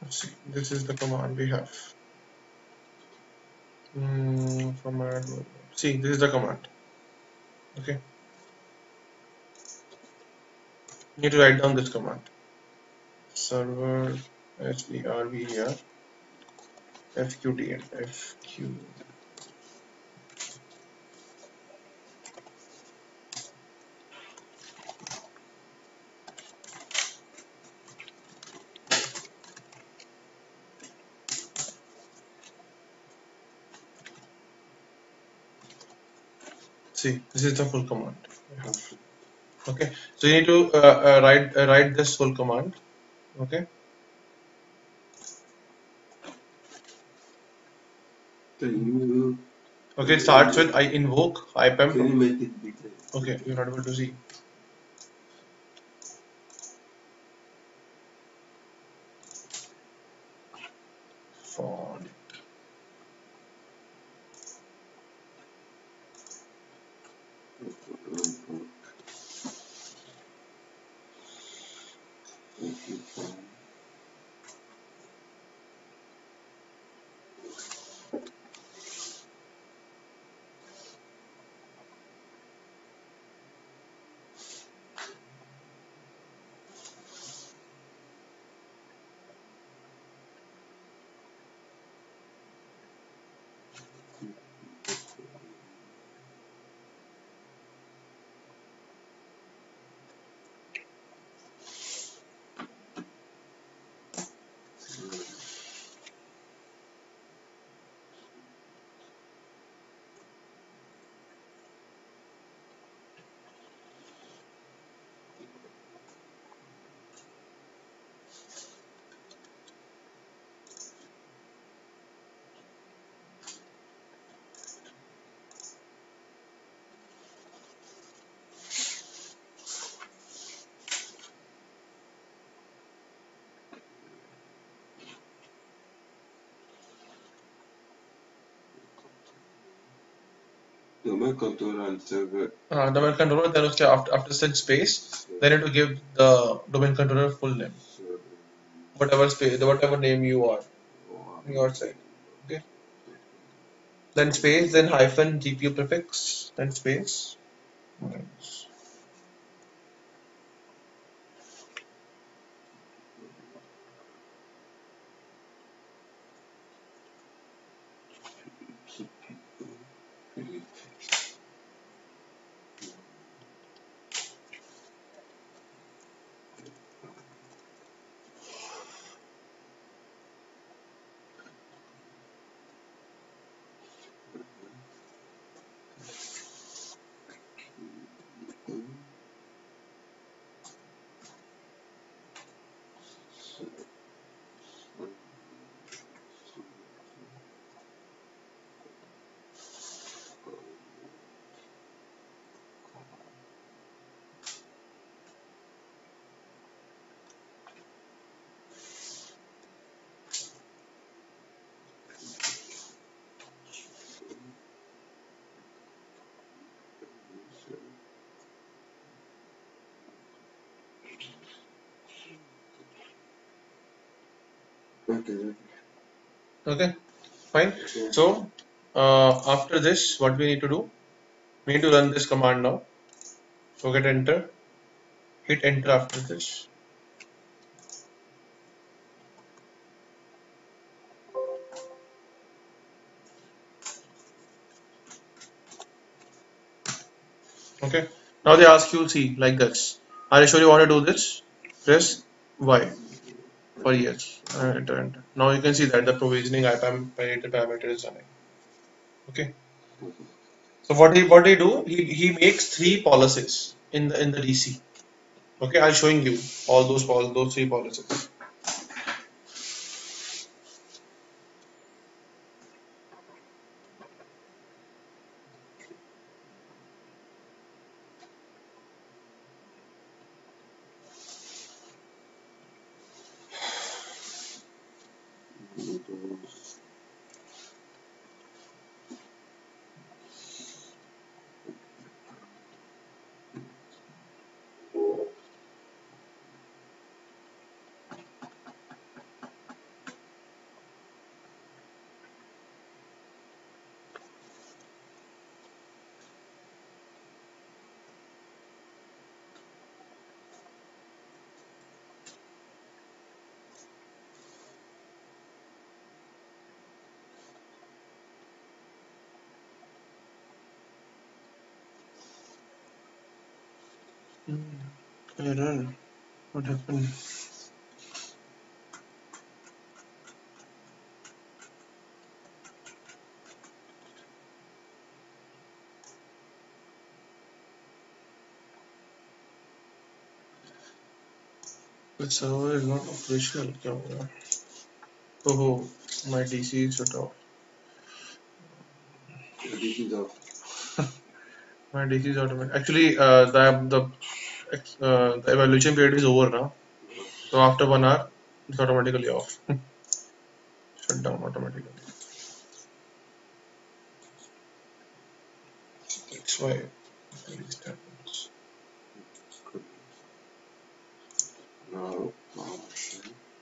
see, this is the command we have. Mm, command. See, this is the command. Okay, you need to write down this command. Server server fqdn fq. See, this is the full command we have. Okay, so you need to uh, uh, write uh, write this full command. Okay, Can you okay, it starts with I invoke ipem. can you make it bigger? Okay, you're not able to see. Font. Okay, fine. Domain controller and server. Uh, domain controller, then उसके after after such space, then you need to give the domain controller full name, whatever space, whatever name you are on your side. Okay, then space, then hyphen G P U prefix, then space. Okay. Okay, fine. So uh, after this, what we need to do? We need to run this command now. So get enter, hit enter after this. Okay. Now they ask you, see, like this. Are you sure you want to do this? Press Y for yes. Uh, enter, enter. Now you can see that the provisioning I P A M parameter parameter is running. Okay. So what he what he do? He he makes three policies in the in the D C. Okay, I'm showing you all those all those three policies. Hmm. Error. What happened? The server is not operational. क्या हो गया? Oh, my D C is shut off. This is off. My D C is automatic. Actually, uh, the the uh, the evaluation period is over now. So after one hour, it's automatically off. Shut down automatically. That's why this happens. Now, option.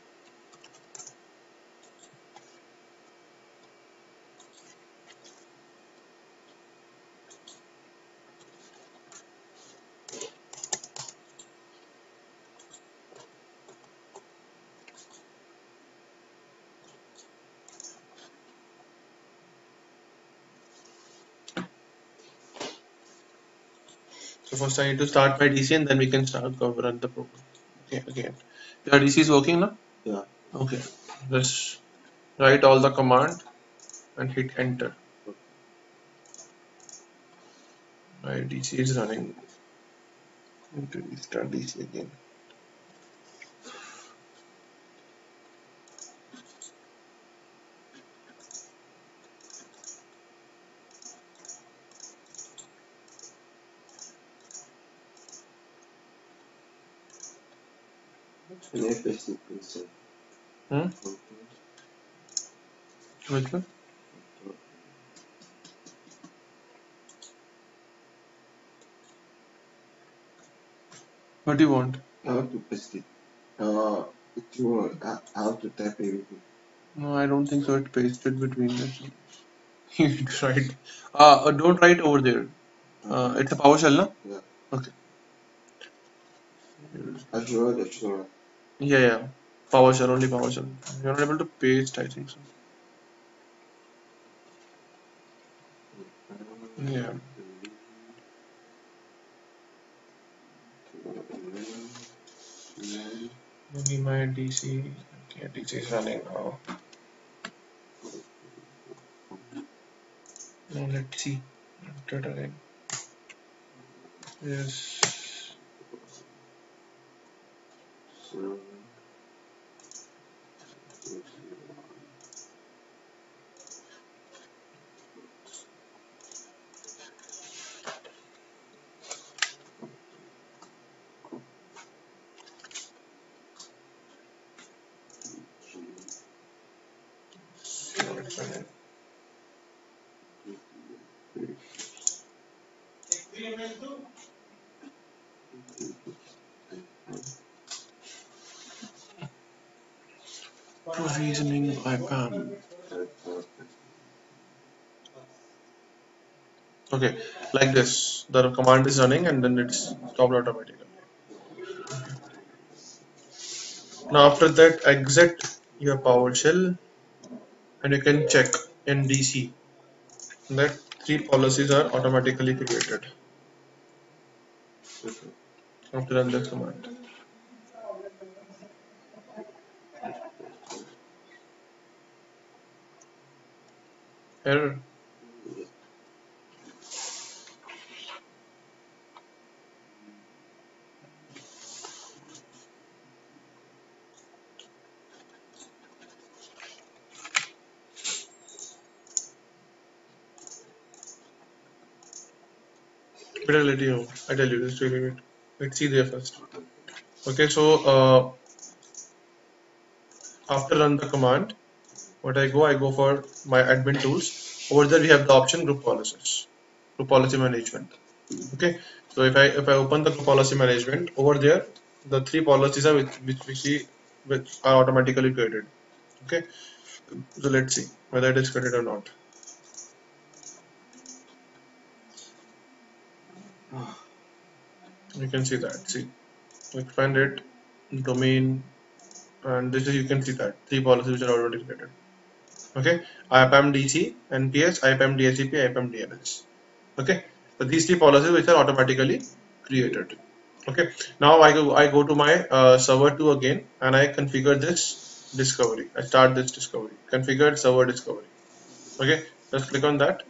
So first I need to start my D C and then we can start go run the program. Okay, again. Your D C is working now? Yeah. Okay. Let's write all the command and hit enter. My D C is running. Need to restart D C again. Can I paste it inside? Hmm? Which one? What do you want? How to paste it? Uh, if you want, uh, how to type everything? No, I don't think so. It pasted between this. You tried. Uh, uh, don't write over there. Uh, it's a PowerShell, no? Yeah. Okay. Azure, Azure. Yeah, yeah. PowerShell, only PowerShell. You're not able to paste, I think so. Yeah. Maybe my D C. Okay, D C is running now. Now let's see. Enter it again. Yes. Now it's running. Provisioning I P A M. Okay, like this. The command is running and then it's stopped automatically. Now after that, exit your PowerShell and you can check in D C that three policies are automatically created after run this command. Error. But I'll let you know. I tell you this really wait. Let's see there first. Okay, so uh, after run the command, what I go, I go for my admin tools. Over there we have the option group policies, group policy management. Okay, so if I if I open the group policy management over there, the three policies are which, which we see which are automatically created. Okay, so let's see whether it is created or not. You can see that. See, expand it, domain, and this is you can see that three policies which are already created. Okay, I P A M D C, N P S, I P A M D H C P, I P A M D N S. Okay, so these three policies which are automatically created. Okay, now I go I go to my uh, server two again, and I configure this discovery. I start this discovery. Configure server discovery. Okay, just click on that.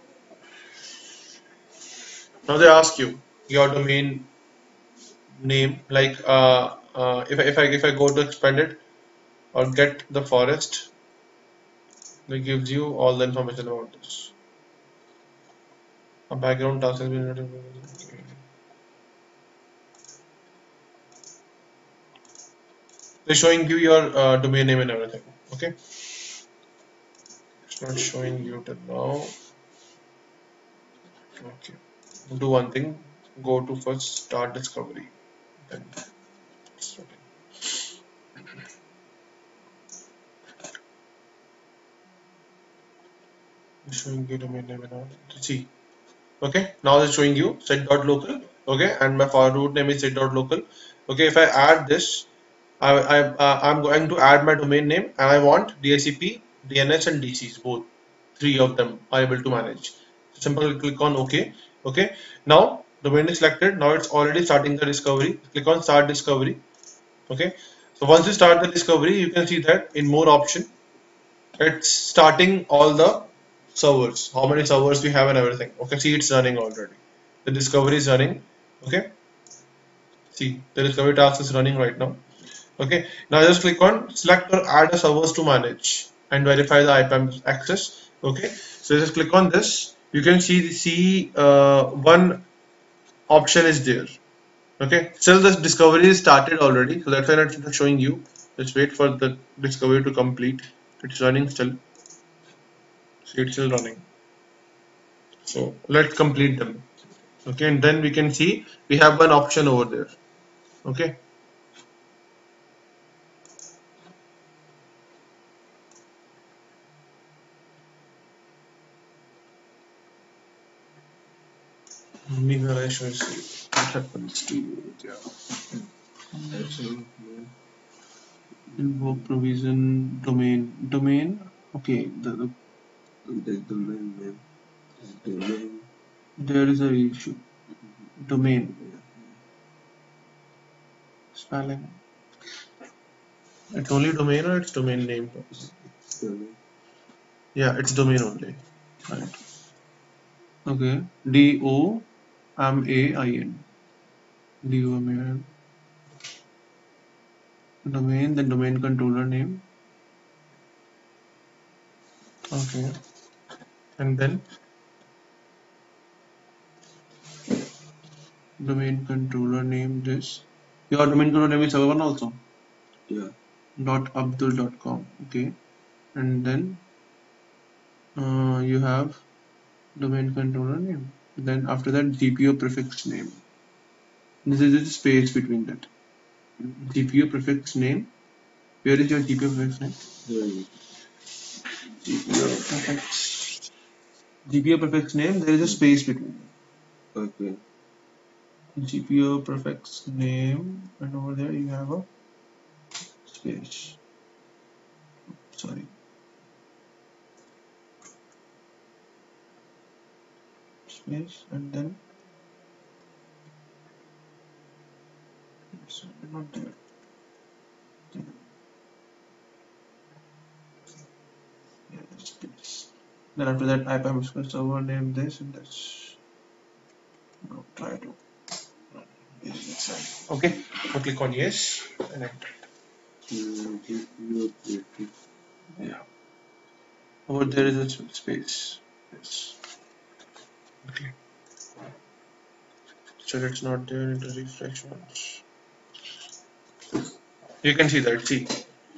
Now they ask you your domain name, like uh, uh, if I, if I if I go to expand it or get the forest, it gives you all the information about this. A background task has been written. Okay. They're showing you your uh, domain name and everything. Okay, it's not showing you till now. Okay, do one thing. Go to first start discovery. Then start it. Showing you domain name and all. See. Okay, now it's showing you set.local. Okay, and my for root name is set.local. Okay, if I add this, I, I, uh, I'm going to add my domain name, and I want D H C P, D N S and D Cs, both three of them are able to manage. Simply click on OK. Okay, now domain is selected. Now it's already starting the discovery. Click on start discovery. Okay, so once you start the discovery, you can see that in more option, it's starting all the servers, how many servers we have and everything. Okay, see, it's running already. The discovery is running. Okay, see, the discovery task is running right now. Okay, now just click on select or add a servers to manage and verify the I P A M access. Okay, so just click on this. You can see see uh, one option is there. Okay, still this discovery is started already, so that's why it's not showing you. Just wait for the discovery to complete. It's running still. See, it's still running. So let's complete them. Okay, and then we can see we have one option over there. Okay, meanwhile I should see what happens to you. Yeah. Invoke provision domain domain. Okay, the, the, The domain name. Domain. there is a issue. Domain spelling. It's only domain or it's domain name? It's domain. Yeah, it's domain only. Right. Okay. D O M A I N. D O M A I N. Domain, then domain controller name. Okay. And then domain controller name this. Your domain controller name is server one also. Yeah. Dot abdul dot com. Okay. And then uh, you have domain controller name. Then after that G P O prefix name. This is the space between that. G P O prefix name. Where is your G P O prefix name? Yeah. G P O prefix. G P O prefix name. There is a space between. Okay. G P O prefix name, and over there you have a space. Sorry. Space, and then it's not there. Yeah, space. Then after that, I P A M server name this and this. Now try to. Okay, so click on yes and enter. Yeah. Over there is a space. Yes. Okay. So it's not there. It is refresh once. You can see that. See.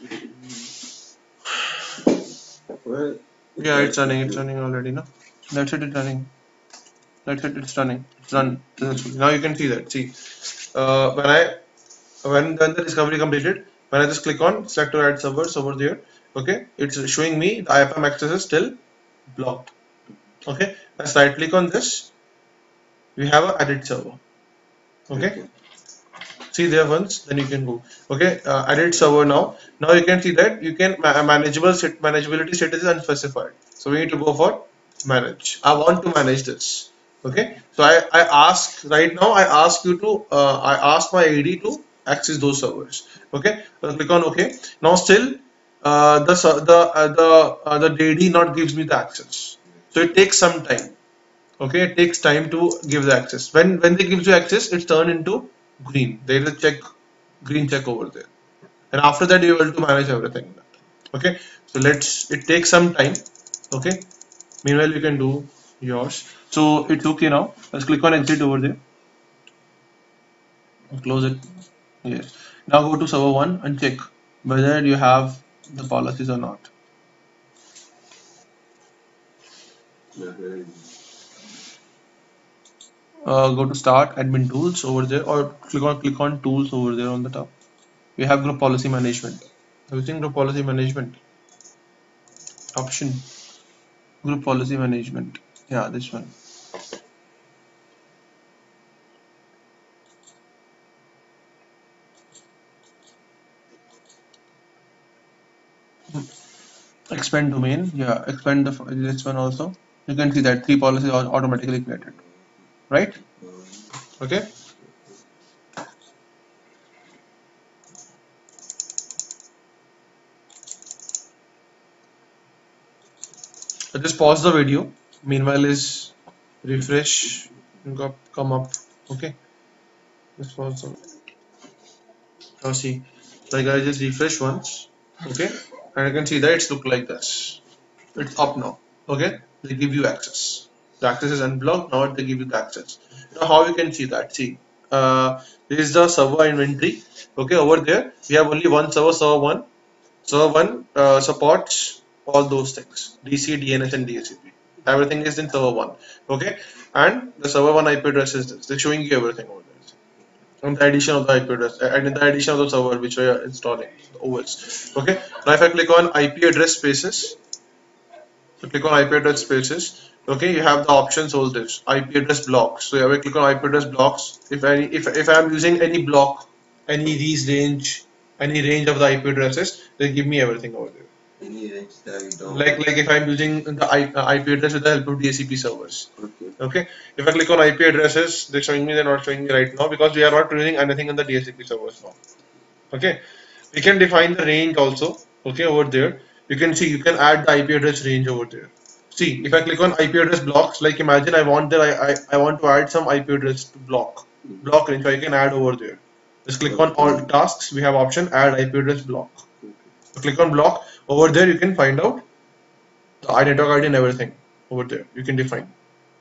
Well, Yeah, it's running. It's running already. No. That's it. It's running. That's it. It's running. It's run. Now you can see that. See. Uh, when I when, when the discovery completed, when I just click on select or add servers over there, okay, it's showing me the I P A M access is still blocked. Okay, let's right click on this. We have a edit server. Okay, okay. See there once, then you can go. Okay, uh, edit server now. Now you can see that you can ma manageable manageability status is unspecified. So we need to go for manage. I want to manage this. Okay, so I, I ask right now, I ask you to, uh, I ask my A D to access those servers. Okay, so click on OK. Now still, uh, the ser- the uh, the uh, the A D not gives me the access. So it takes some time. Okay, it takes time to give the access. When when they give you access, it's turned into green. There is a check, green check over there, and after that you're able to manage everything. Okay, so let's. It takes some time. Okay, meanwhile you can do yours. So it's okay now. Let's click on exit over there. Close it. Yes. Now go to server one and check whether you have the policies or not. Uh, go to start admin tools over there, or click on click on tools over there on the top. We have group policy management. Have you seen group policy management option? Group policy management. Yeah, this one. Expand domain. Yeah, expand the this one also. You can see that three policies are automatically created. Right? Okay. So just pause the video. Meanwhile, is refresh and go- come up. Okay. Just pause the. Now see, like I just refresh once. Okay, and I can see that it's look like this. It's up now. Okay, they give you access. The access is unblocked. Now they give you the access. Now how you can see that? See, uh, this is the server inventory. Okay, over there we have only one server. Server one. Server one uh, supports all those things: D C, D N S, and D H C P. Everything is in server one. Okay, and the server one I P address is this. They're showing you everything over there. And the addition of the I P address, and in the addition of the server which we are installing, the O S. Okay. Now if I click on I P address spaces, so click on I P address spaces. Okay, you have the options all this I P address blocks. So I will click on I P address blocks. If any, if if I am using any block, any these range, any range of the I P addresses, they give me everything over there. Any range that you don't Like like if I'm using the I, uh, I P address with the help of D H C P servers. Okay. Okay. If I click on I P addresses, they're showing me. They're not showing me right now because we are not using anything in the D H C P servers now. Okay. We can define the range also. Okay, over there you can see you can add the I P address range over there. See, if I click on I P address blocks, like imagine I want that I, I, I want to add some I P address to block block range, so I can add over there. Just click on all tasks. We have option add I P address block. So click on block. Over there you can find out the network I D and everything over there. You can define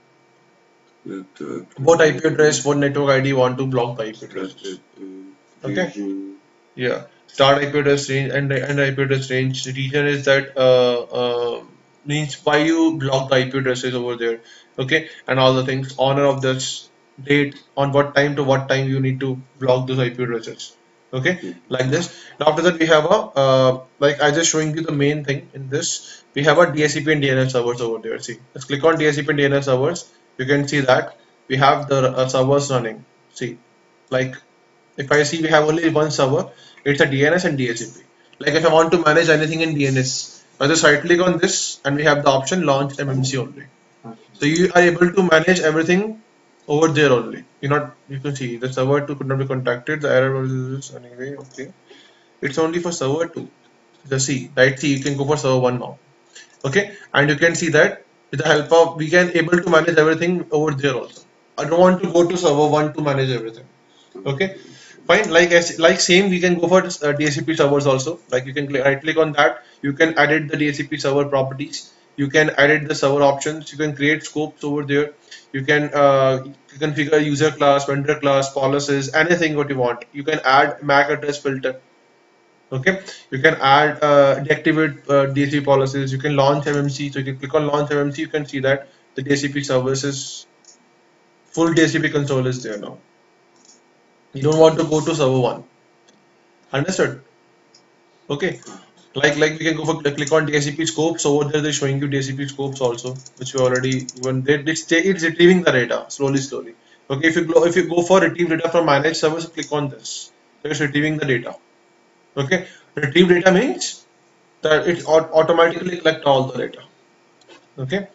what I P address, what network I D you want to block the I P address. Okay. Yeah. Start I P address range and and I P address range. The region is that uh, uh, means why you block the I P addresses over there. Okay, and all the things. Honor of this date, on what time to what time you need to block those I P addresses. Okay, like this. Now after that we have a uh, like I just showing you the main thing in this. We have a D H C P and D N S servers over there. See, let's click on D H C P and D N S servers. You can see that we have the uh, servers running. See, like if I see we have only one server, it's a D N S and D H C P. Like if I want to manage anything in D N S, I just right click on this and we have the option launch M M C only. So you are able to manage everything over there only. You not you can see the server two could not be contacted. The error was anyway okay. It's only for server two. Just see right. See you can go for server one now. Okay, and you can see that with the help of we can able to manage everything over there also. I don't want to go to server one to manage everything. Okay, fine. Like as like same, we can go for uh, D H C P servers also. Like you can right click on that. You can edit the D H C P server properties. You can edit the server options. You can create scopes over there. You can uh, configure user class, vendor class, policies, anything what you want. You can add M A C address filter. Okay, you can add uh, deactivate uh, D H C P policies. You can launch M M C. So you can click on launch M M C. You can see that the D H C P services full D H C P console is there now. You don't want to go to server one. Understood? Okay. Like like we can go for click on D H C P scopes. Over there they're showing you D H C P scopes also, which we already when they it's, it's retrieving the data slowly slowly. Okay, if you go if you go for retrieve data from managed servers, click on this. So it's retrieving the data. Okay, retrieve data means that it automatically collect all the data. Okay,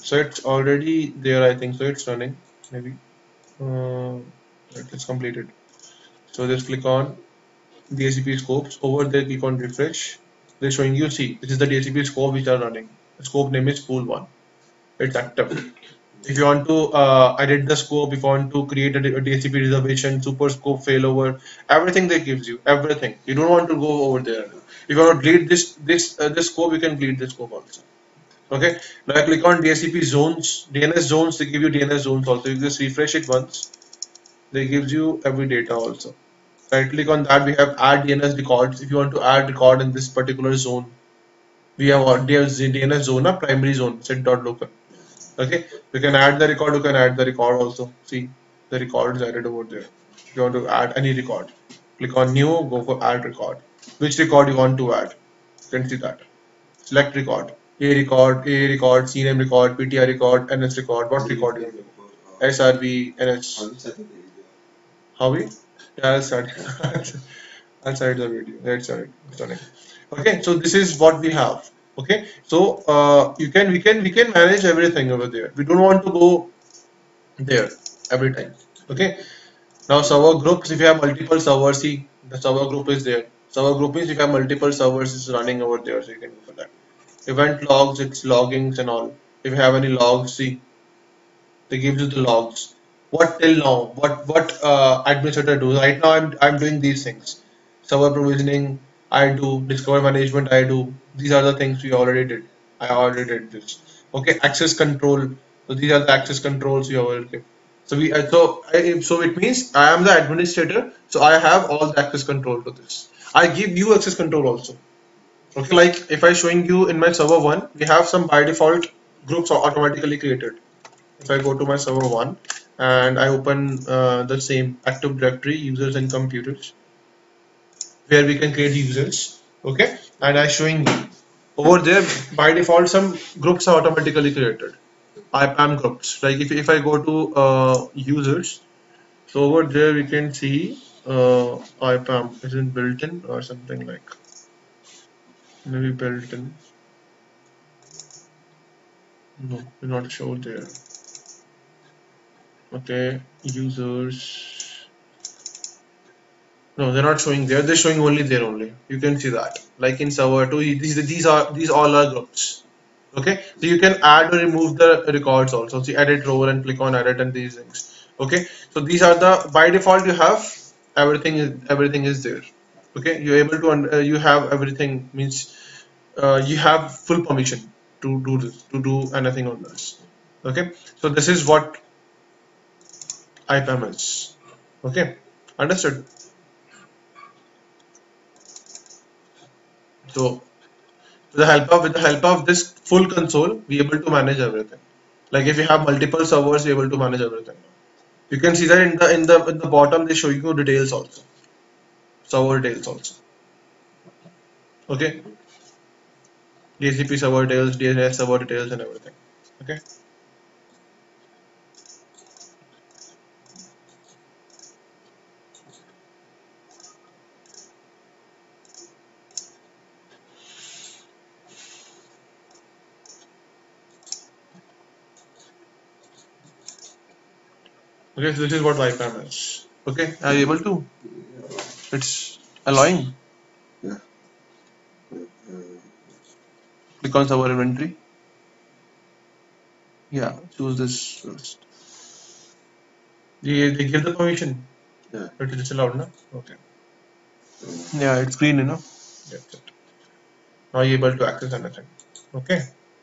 So it's already there, I think. So it's running, maybe. Uh, it's completed. So just click on D S C P scopes. Over there, click on refresh. They're showing you, see, this is the D S C P scope which are running. The scope name is pool one. It's active. If you want to uh, edit the scope, if you want to create a, a D S C P reservation, super scope failover, everything they gives you, everything. You don't want to go over there. If you want to delete this this uh, this scope, you can delete this scope also. Okay. Now I click on D S C P zones, D N S zones. They give you D N S zones also. You just refresh it once. They gives you every data also. Right click on that. We have add D N S records. If you want to add record in this particular zone, we have our D N S zone, a primary zone set.local. Okay, you can add the record. You can add the record also. See, the record is added over there. If you want to add any record, click on new. Go for add record. Which record you want to add? You can see that. Select record. A record, A record, C name record, P T R record, N S record. What record you want to do? S R V, N S. How we? Yeah, I'll start. I'll start the video. Let's start it. Starting. Okay, so this is what we have. Okay, so uh, you can we can we can manage everything over there. We don't want to go there every time. Okay, now server groups. If you have multiple servers, see the server group is there. Server group means if you have multiple servers is running over there, so you can go for that. Event logs, it's loggings and all. If you have any logs, see they give you the logs. What till now? What what uh, administrator do? Right now, I'm I'm doing these things. Server provisioning, I do. Discover management, I do. These are the things we already did. I already did this. Okay, access control. So these are the access controls we already. So we uh, so I, so it means I am the administrator. So I have all the access control to this. I give you access control also. Okay, like if I showing you in my server one, we have some by default groups are automatically created. If I go to my server one and I open uh, the same Active Directory users and computers where we can create users, okay, and I'm showing you over there by default some groups are automatically created. I P A M groups, like if, if I go to uh, users, so over there we can see uh, I P A M isn't built in or something like maybe built in. No, it's not shown there. Okay, users. No, they're not showing there. They're showing only there only. You can see that. Like in server two, these these are these all are groups. Okay, so you can add or remove the records also. So edit role and click on edit and these things. Okay, so these are the by default you have everything is everything is there. Okay, you're able to uh, you have everything means uh, you have full permission to do this to do anything on this. Okay, so this is what I P A M is. Okay, understood. So with the help of with the help of this full console, we able to manage everything. Like if you have multiple servers, you're able to manage everything. You can see that in the in the in the bottom they show you details also, server details also. Okay, D H C P server details, D N S server details, and everything. Okay. Okay, so this is what I P A M is. Okay, are you able to? It's allowing. Yeah. Click on server inventory. Yeah, choose this first. They, they give the permission. Yeah. But it's allowed, no? Okay. Yeah, it's green, you know. That's it. Now you're able to access anything. Okay.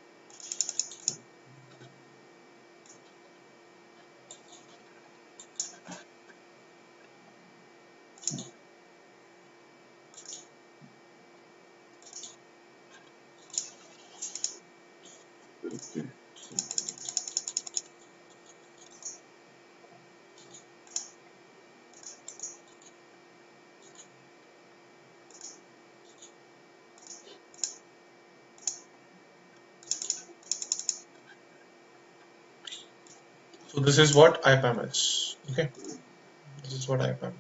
Okay. So this is what I P A M is. Okay. This is what I P A M.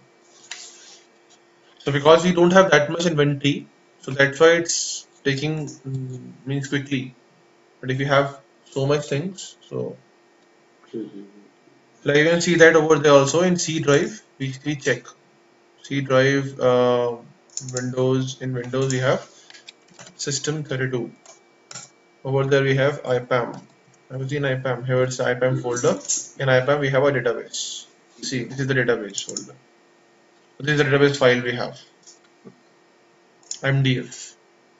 So because we don't have that much inventory, so that's why it's taking mm, means quickly. But if you have so much things. So Mhm. like you can see that over there also in C drive, we, we check C drive, uh, Windows. In Windows we have system thirty-two. Over there we have I PAM. Have you seen I PAM? Here it's the I PAM folder. In I PAM we have a database. See, this is the database folder. This is the database file we have. M D F.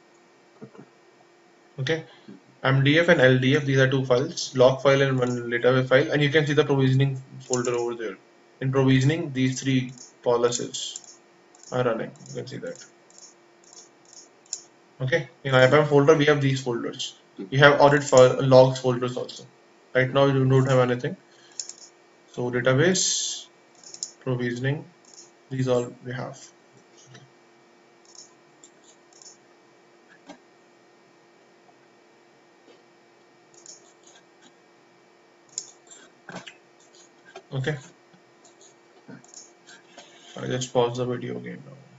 Okay. M D F and L D F, these are two files, log file and one database file, and you can see the provisioning folder over there. In provisioning, these three policies are running. You can see that. Okay. In I PAM folder, we have these folders. We have audit file logs folders also. Right now, we don't have anything. So database, provisioning, these all we have. Okay. I just pause the video again now.